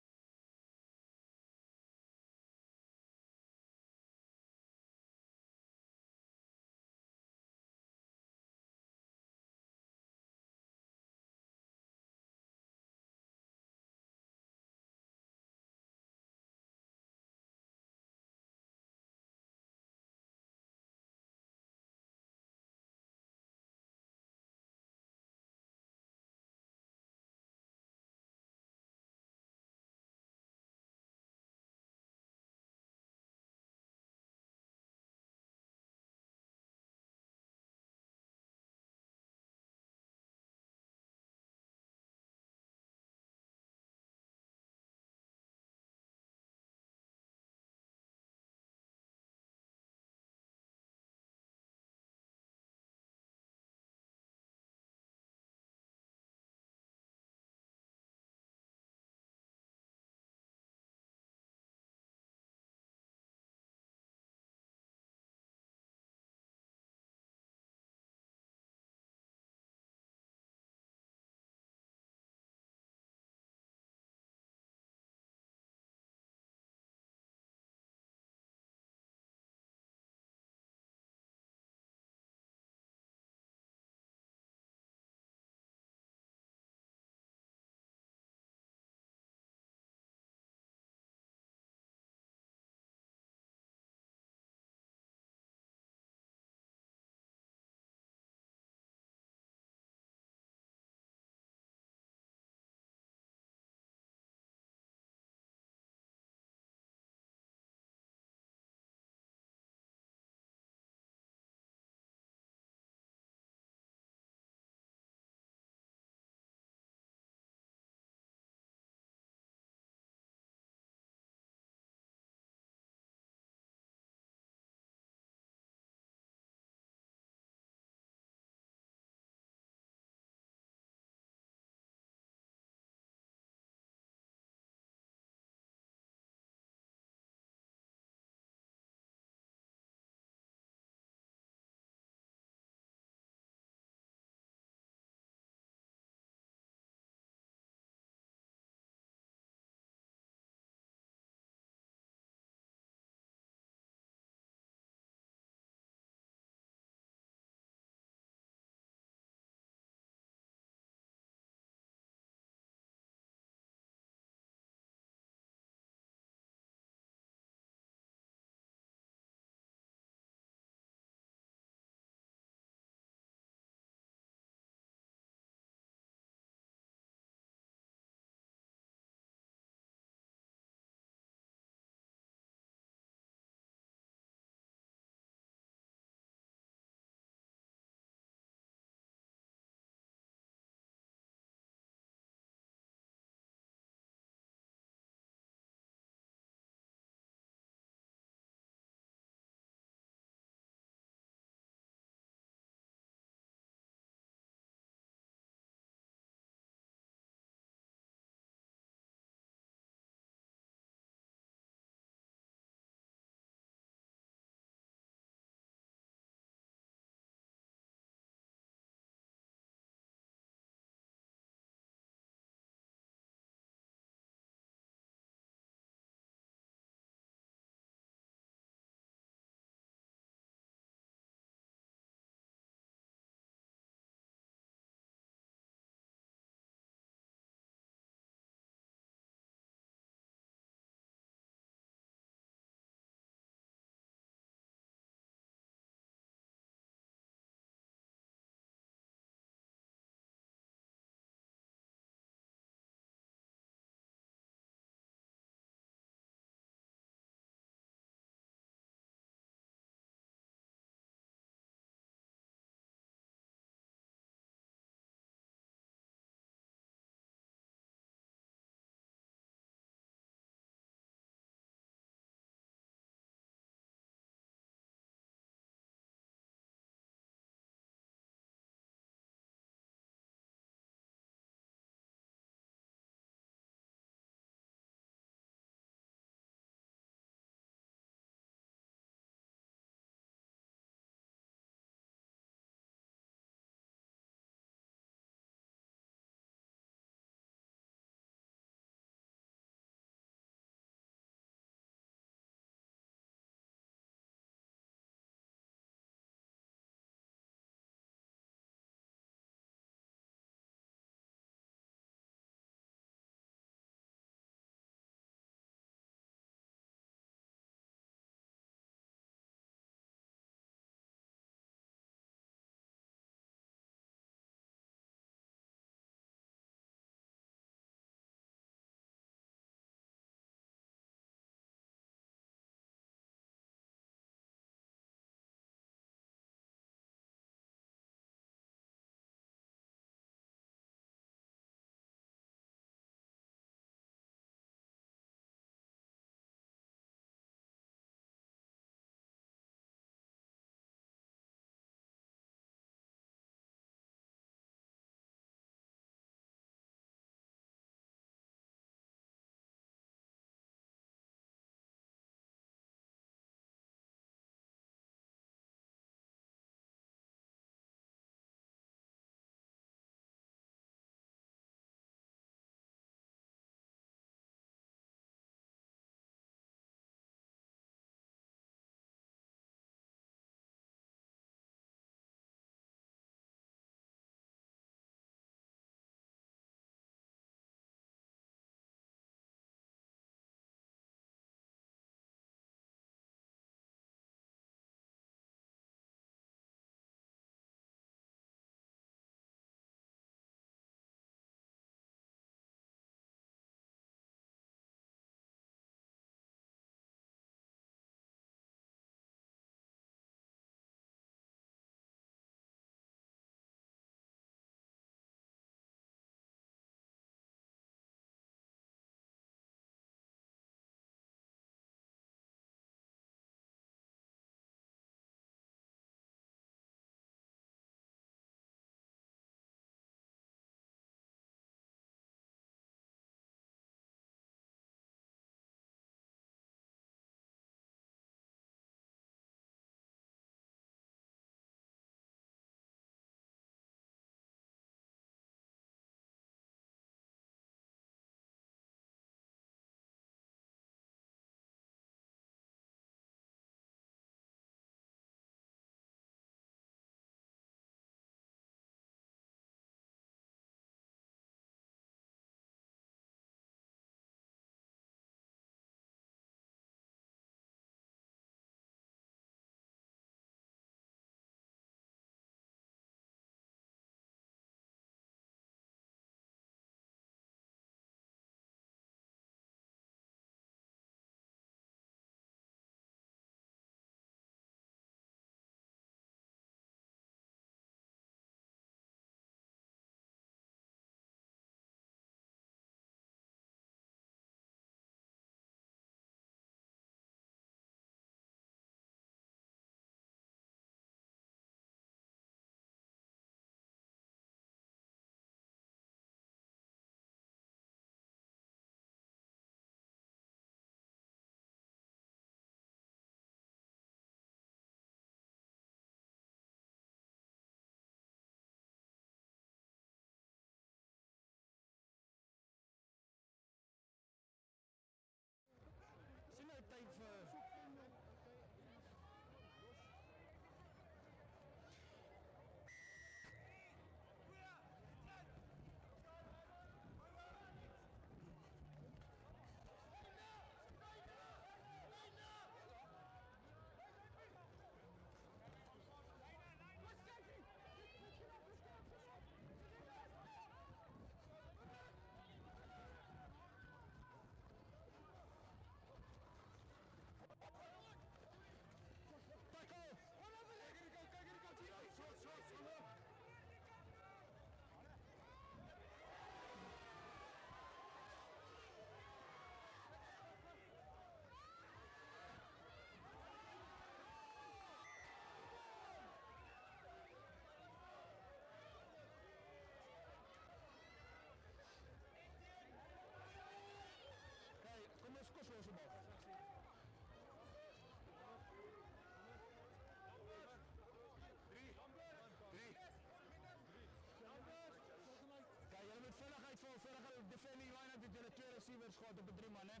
het julle 2 receivers gehad op 'n 3 man, hè?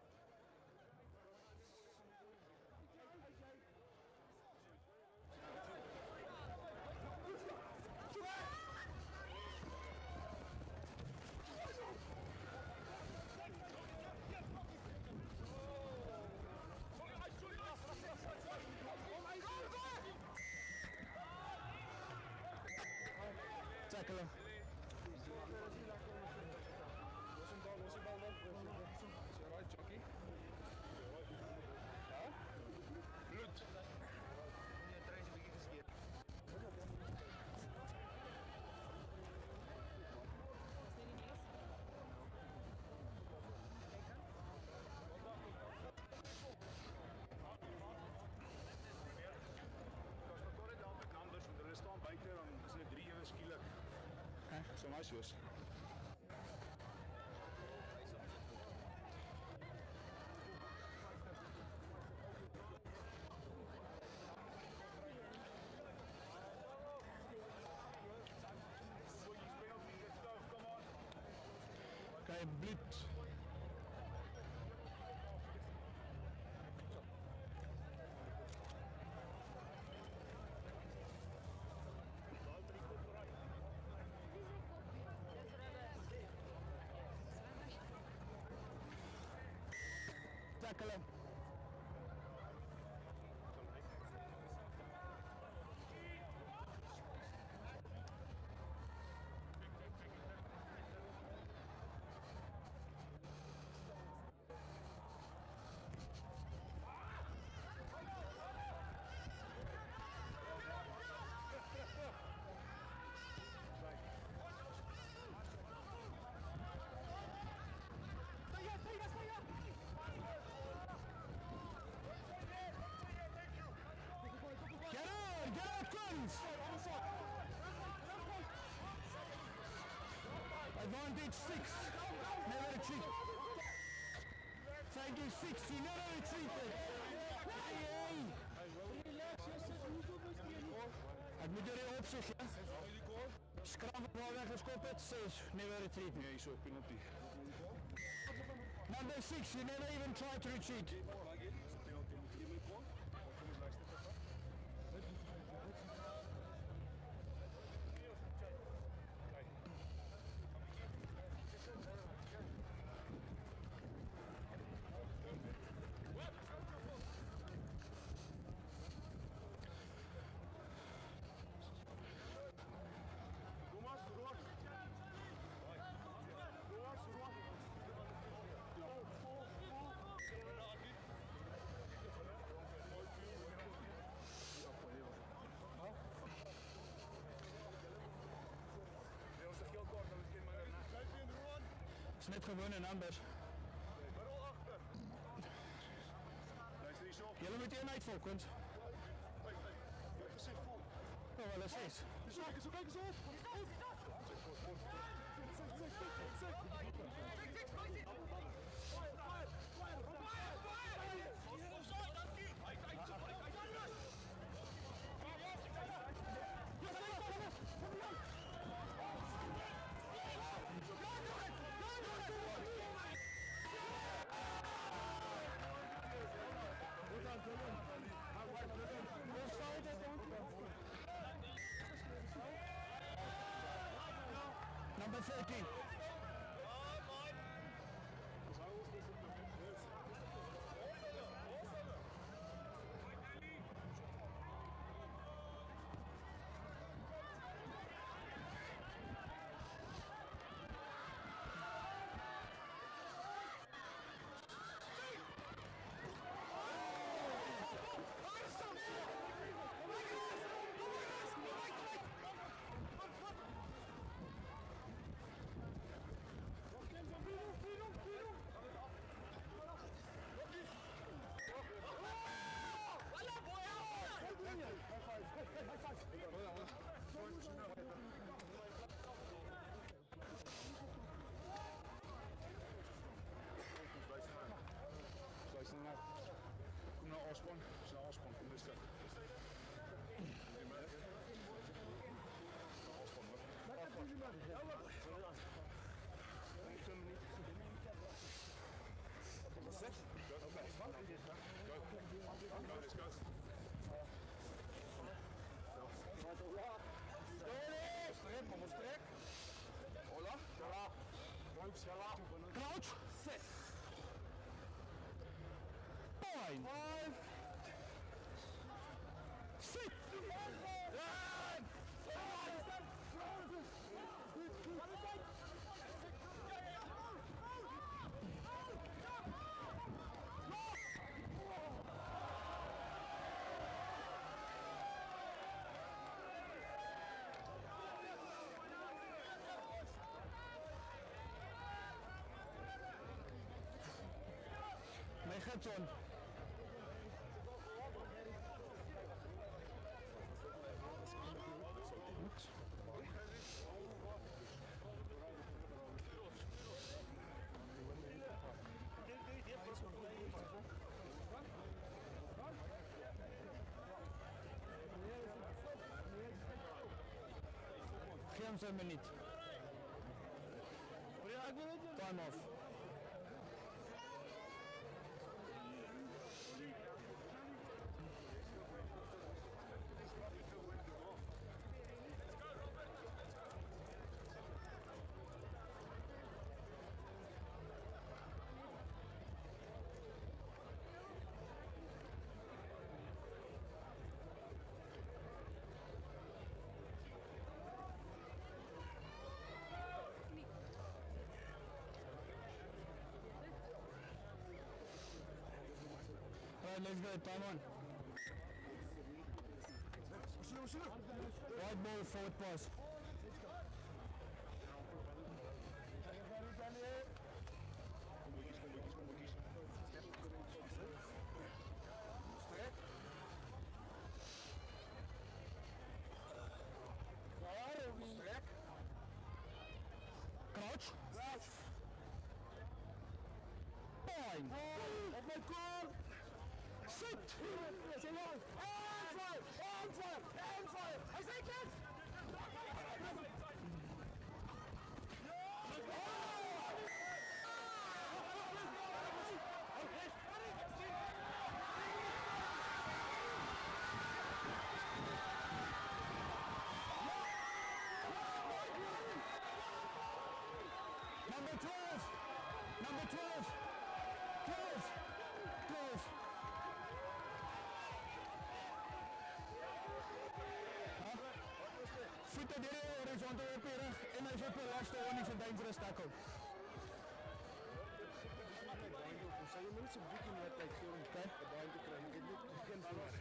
Tackle him. Hulle staan buite dan is hulle 3 ewe skielik. So my soos. Okay, bloed. Tackle him. Get out, Quins! Advantage 6. Never retreat. Thank you, 6. You never retreated. Hey. Ek moet jullie opzicht, ja? Skram wat waar weggeskop het, 6. Never retreat. Nee, so penalty. Number 6, you never even try to retreat. Is net gewone numbers. Jullie moeten één uitval, Quint. Oh, wel eens 6. Kijk eens op! Number 13. Fine. 5. Sit. Megatron. Geef hem zo'n minuut. Time off. Alright, let's go. Time on. Right ball, forward pass. Crouch. Fine. Op mijn koor. Sit. Hij zei het! Number 12. Number 12. 12. 12. Voeten deur die horizontal op die rug en hy is op die laaste one is 'n dangerous tackle. Sy moet net so 'n bietjie meer tyd gee om tyd te baie te kry. Ek het net geen vloer.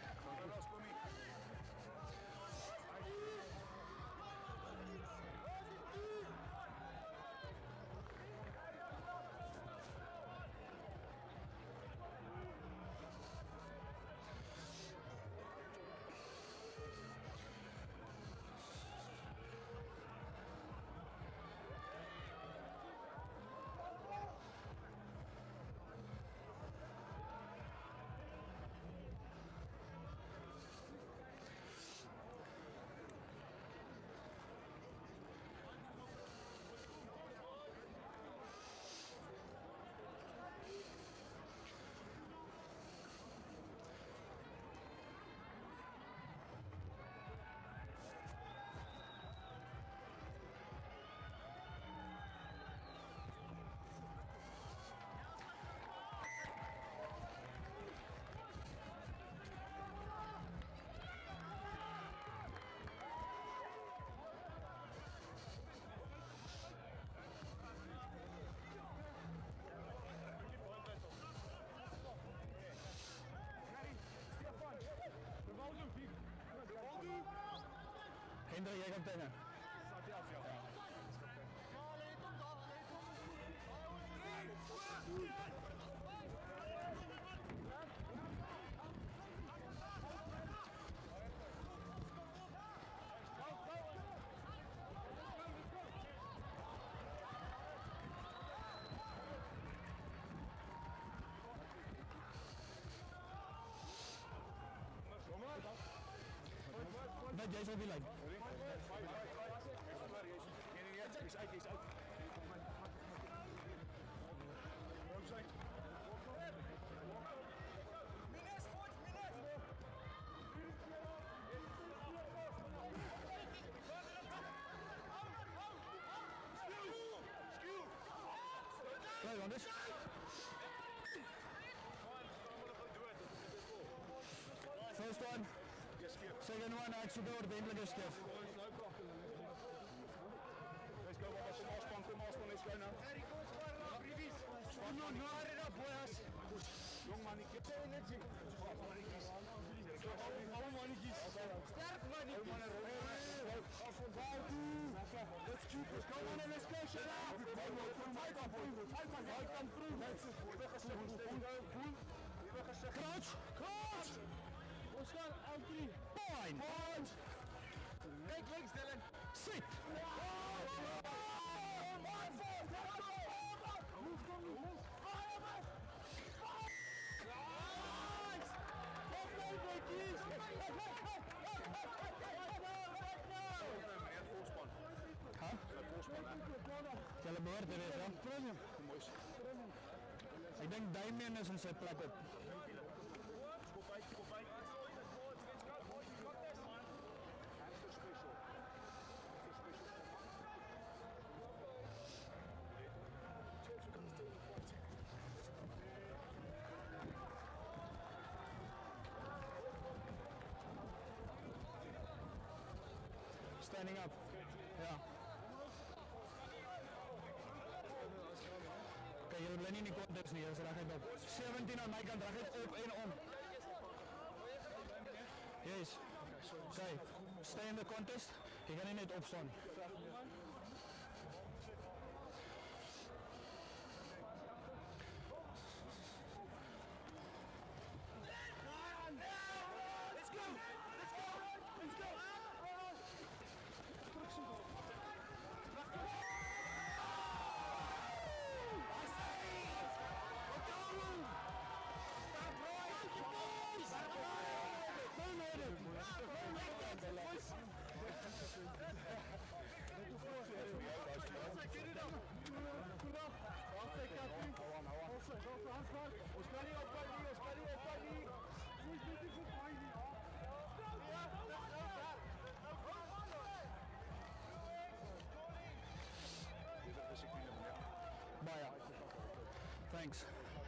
Hendrik, jy kan tenne. Wat jy sal be like. Play on this. First one. Second one, ek soek 'n ordentlike skeef. Let's go, Baba. Kom Osman, let's go now. Jong mannetjie. Ou mannetjies. Sterk mannetjies. Let's keep it going and let's go, Shara. Crouch. Ons gaan L3. Fine. Kijk links, Dylan. Sit. Julle behoort te weet, ja? Ek dink Damien is in sy plek op. Standing up. Ja. Kijk, jullie blijven niet in de context niet, dus recht op. 17 aan mijn kant, recht op en om. Yes. Kijk, stay in de contest. Je kan niet opstaan. Bye. Thanks.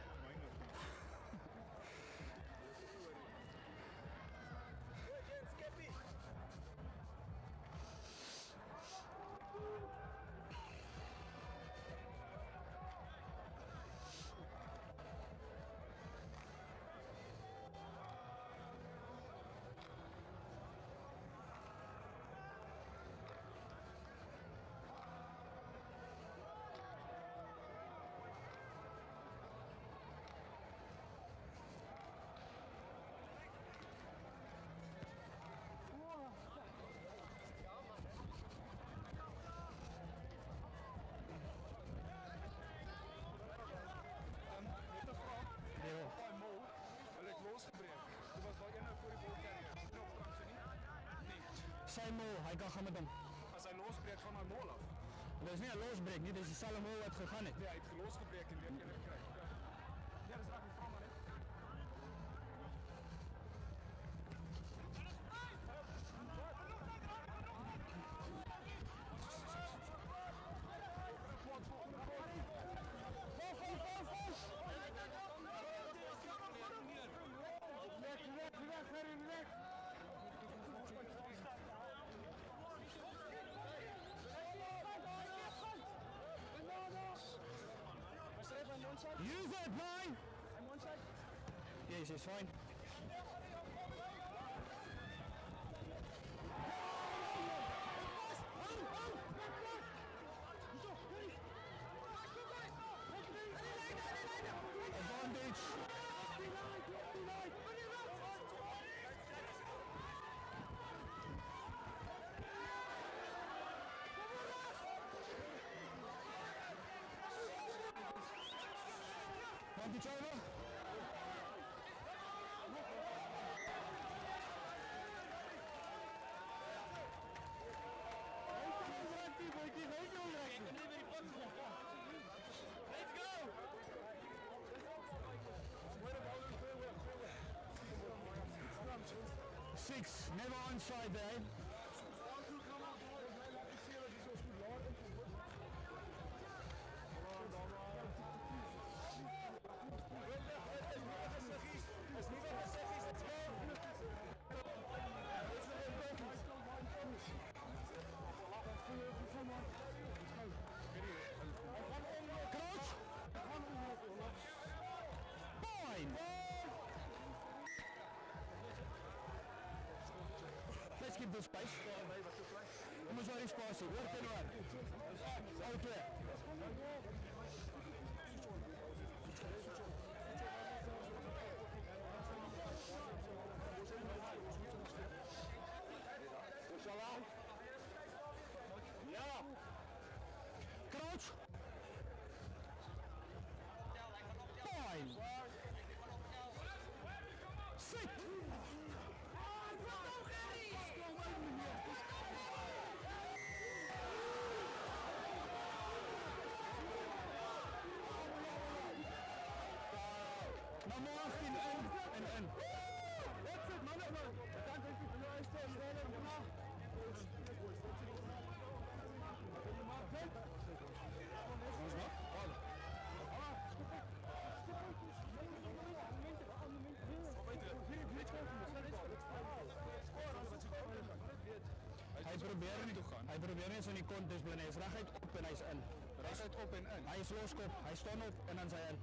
Sy mol, hy kan gaan met hom. As hy losbreek van my mol af. Dit is nie 'n losbreek nie, dit is dieselfde mol wat gegaan het. Nee, hy het losgebreek en weer een gekry. Ja, dis reg, die vang maar net. Use it, man! Yes, it's fine. Advantage. Advantage over. Six, never onside there. Let's go. boys. Kom ons hoor die spasie. Hoor teenoor. Al twee. Ja. Crouch. Fine. Sit. Nummer 18 in en in. That's it, man. Dan denk ik, nu is het sneller, man. Hij probeert niet zo in die kont, dus hij is recht op en hij is in. Recht op en in. Hij is loskop, hij stond op en dan zijn in.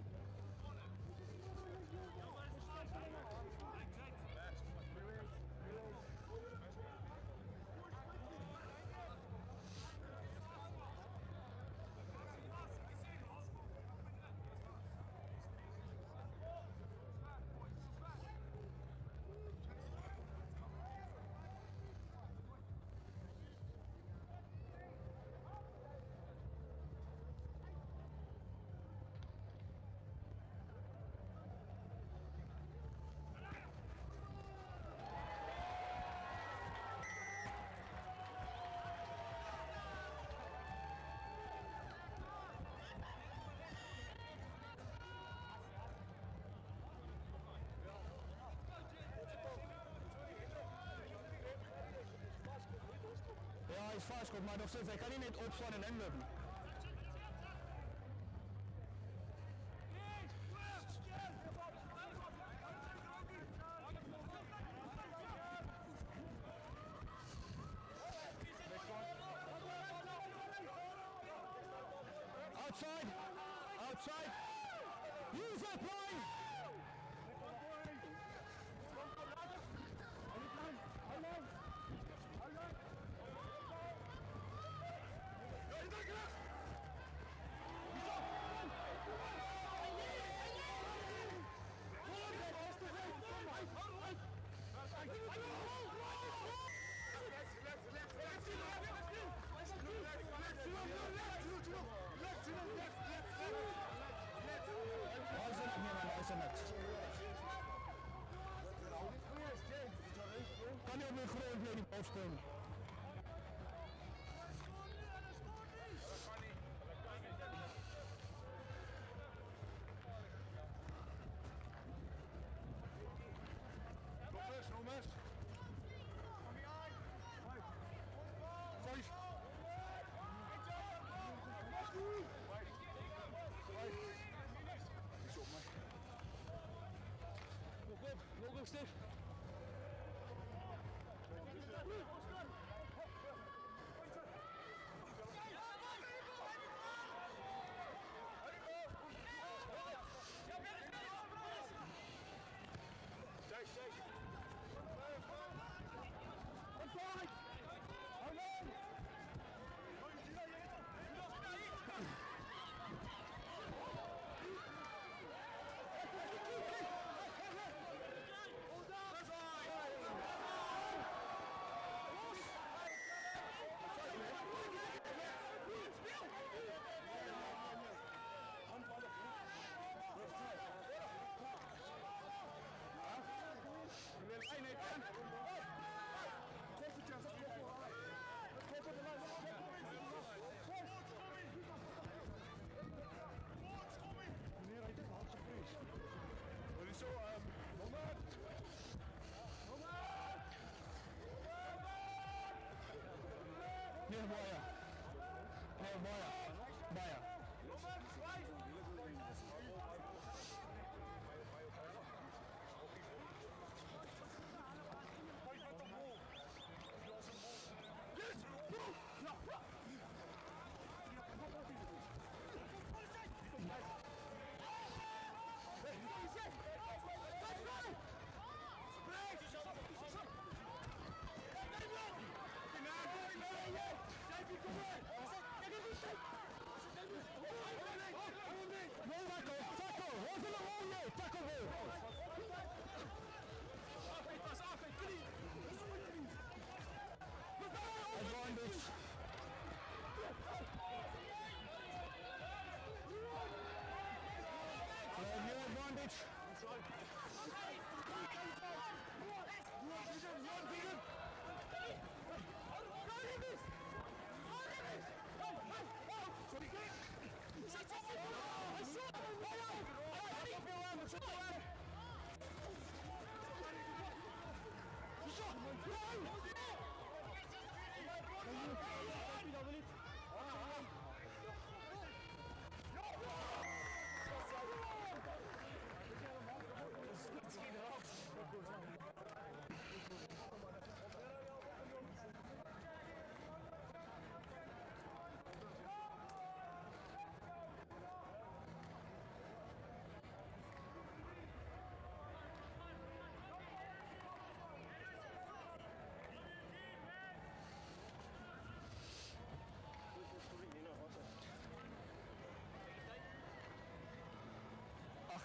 Ja, hij is vastgekomen, maar nog steeds, hij kan hier niet opslaan en inlopen. Outside! Outside! Use that line! Kan je op mijn grond weer niet afkomen? Romers. Vijf. Nog op, Stef.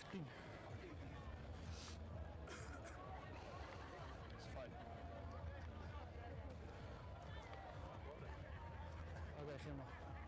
18. It's fine. Okay, Shima.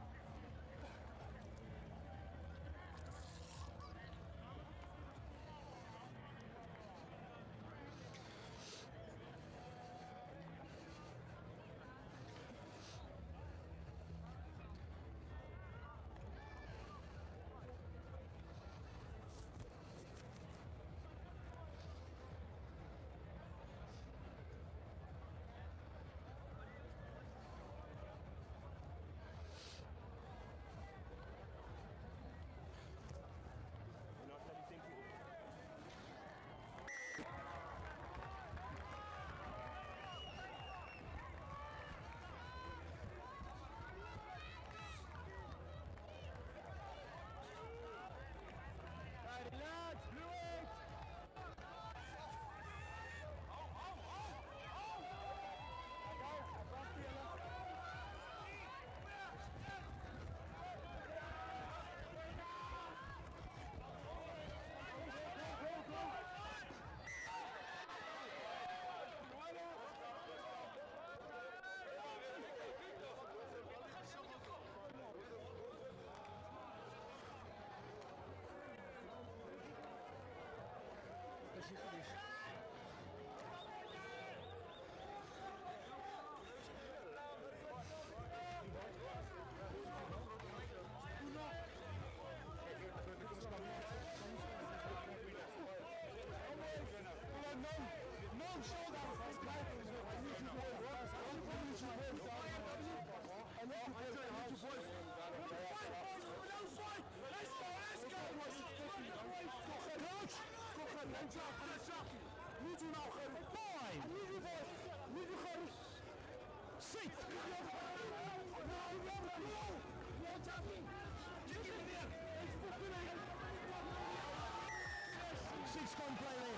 Six can't play there.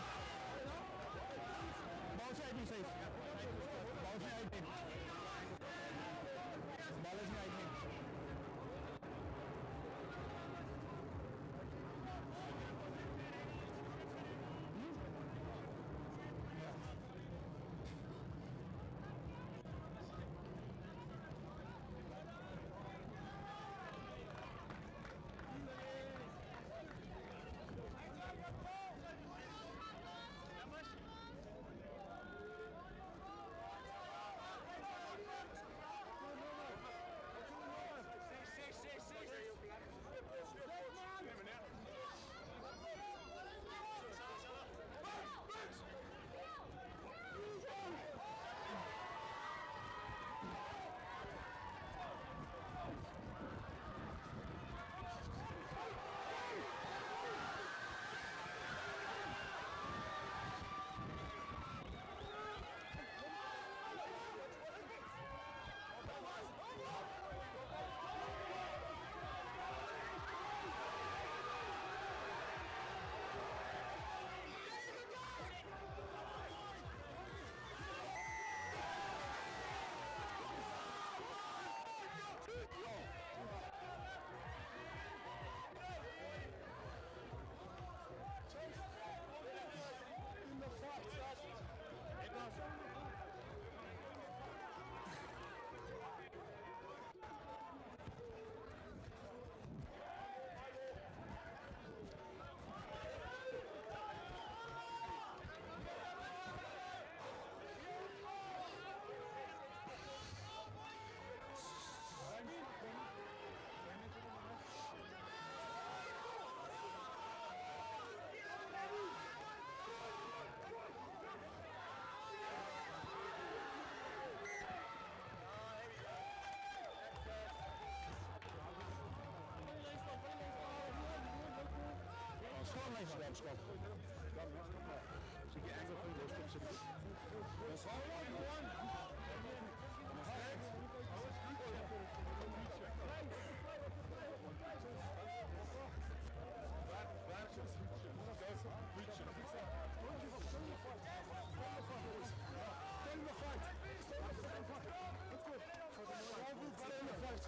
Ball to 18 safe. Ball to 18. Ball is 18.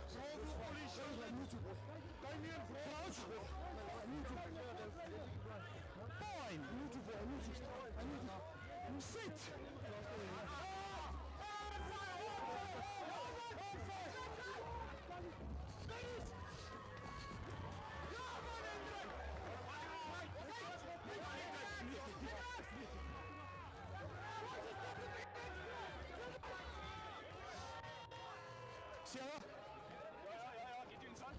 Stay near, bro. Sit! Sierra? Geht ins Hand.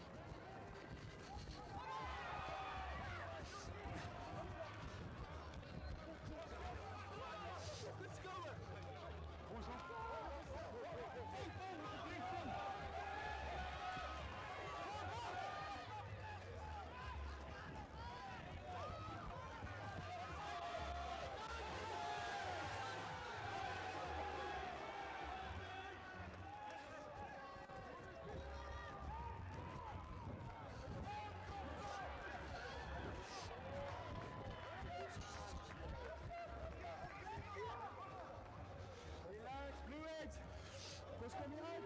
What's coming out?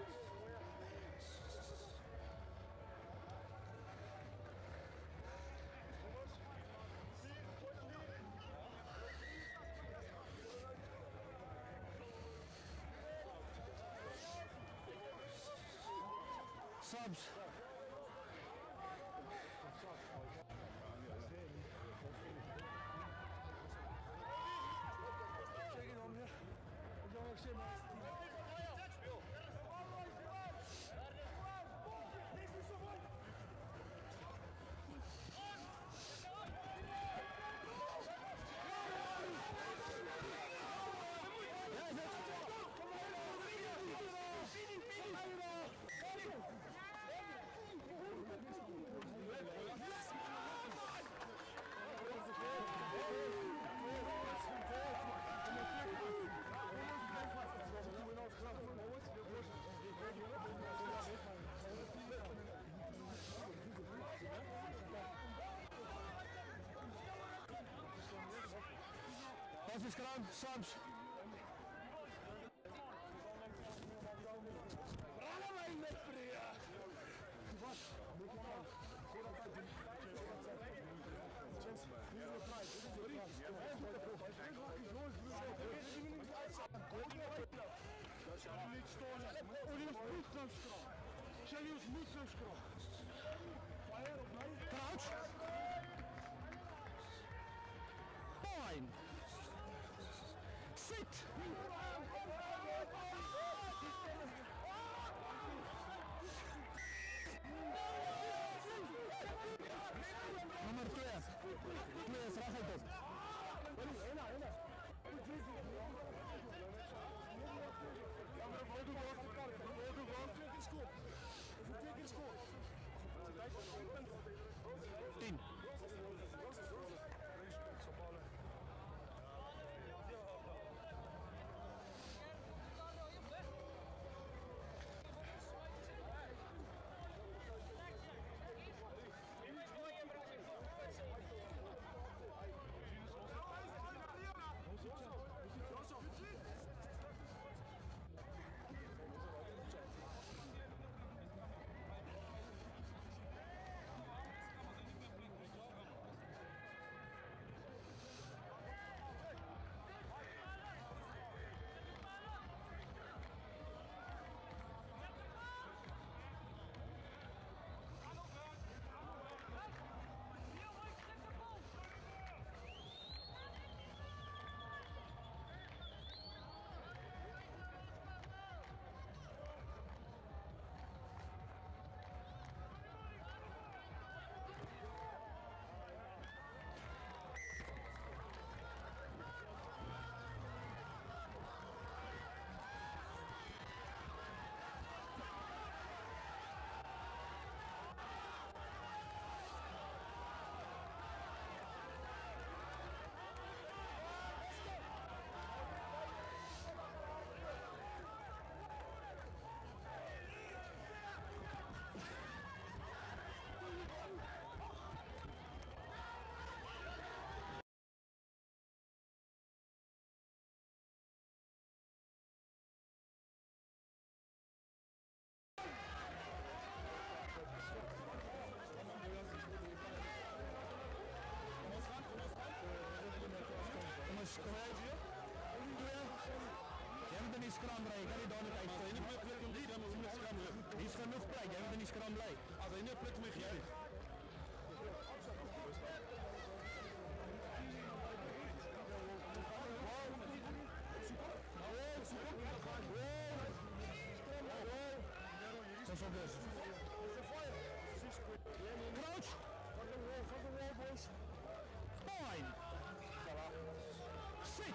Subs. Check it on here. Y'all see me. Pass is gedaan, subs. Crouch. Fine. Sit. Nummer 2. 2 is reguit op. Tien. genoeg plek, jy moet in die skram bly. As hy nie 'n plek vir my gee nie. Pas op dus. Crouch! Van de wall, boys. Fine! Sit!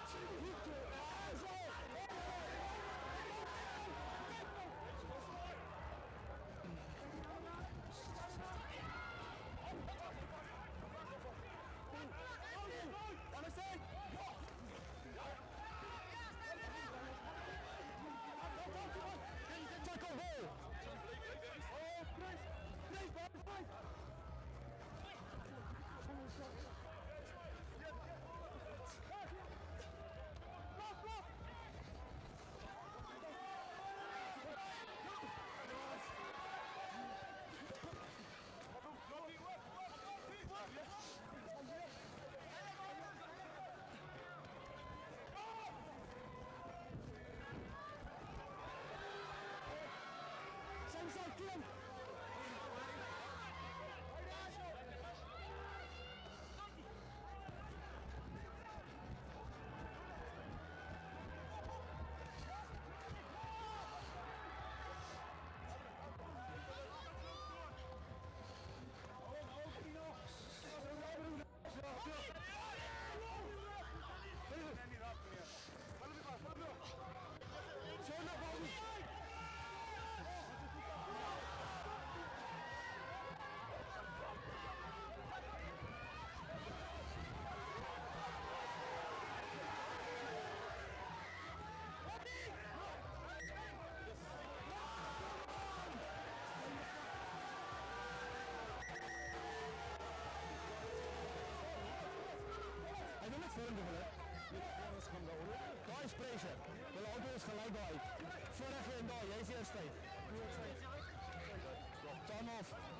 Understand? Tackle ball! Oh, please, boys. Same side, Kim! Hy wil net vorm doen, hè? Daar is pressure. Hulle auto is gelijk daar uit. Vorige en daar, jy is eerst uit. Turn off.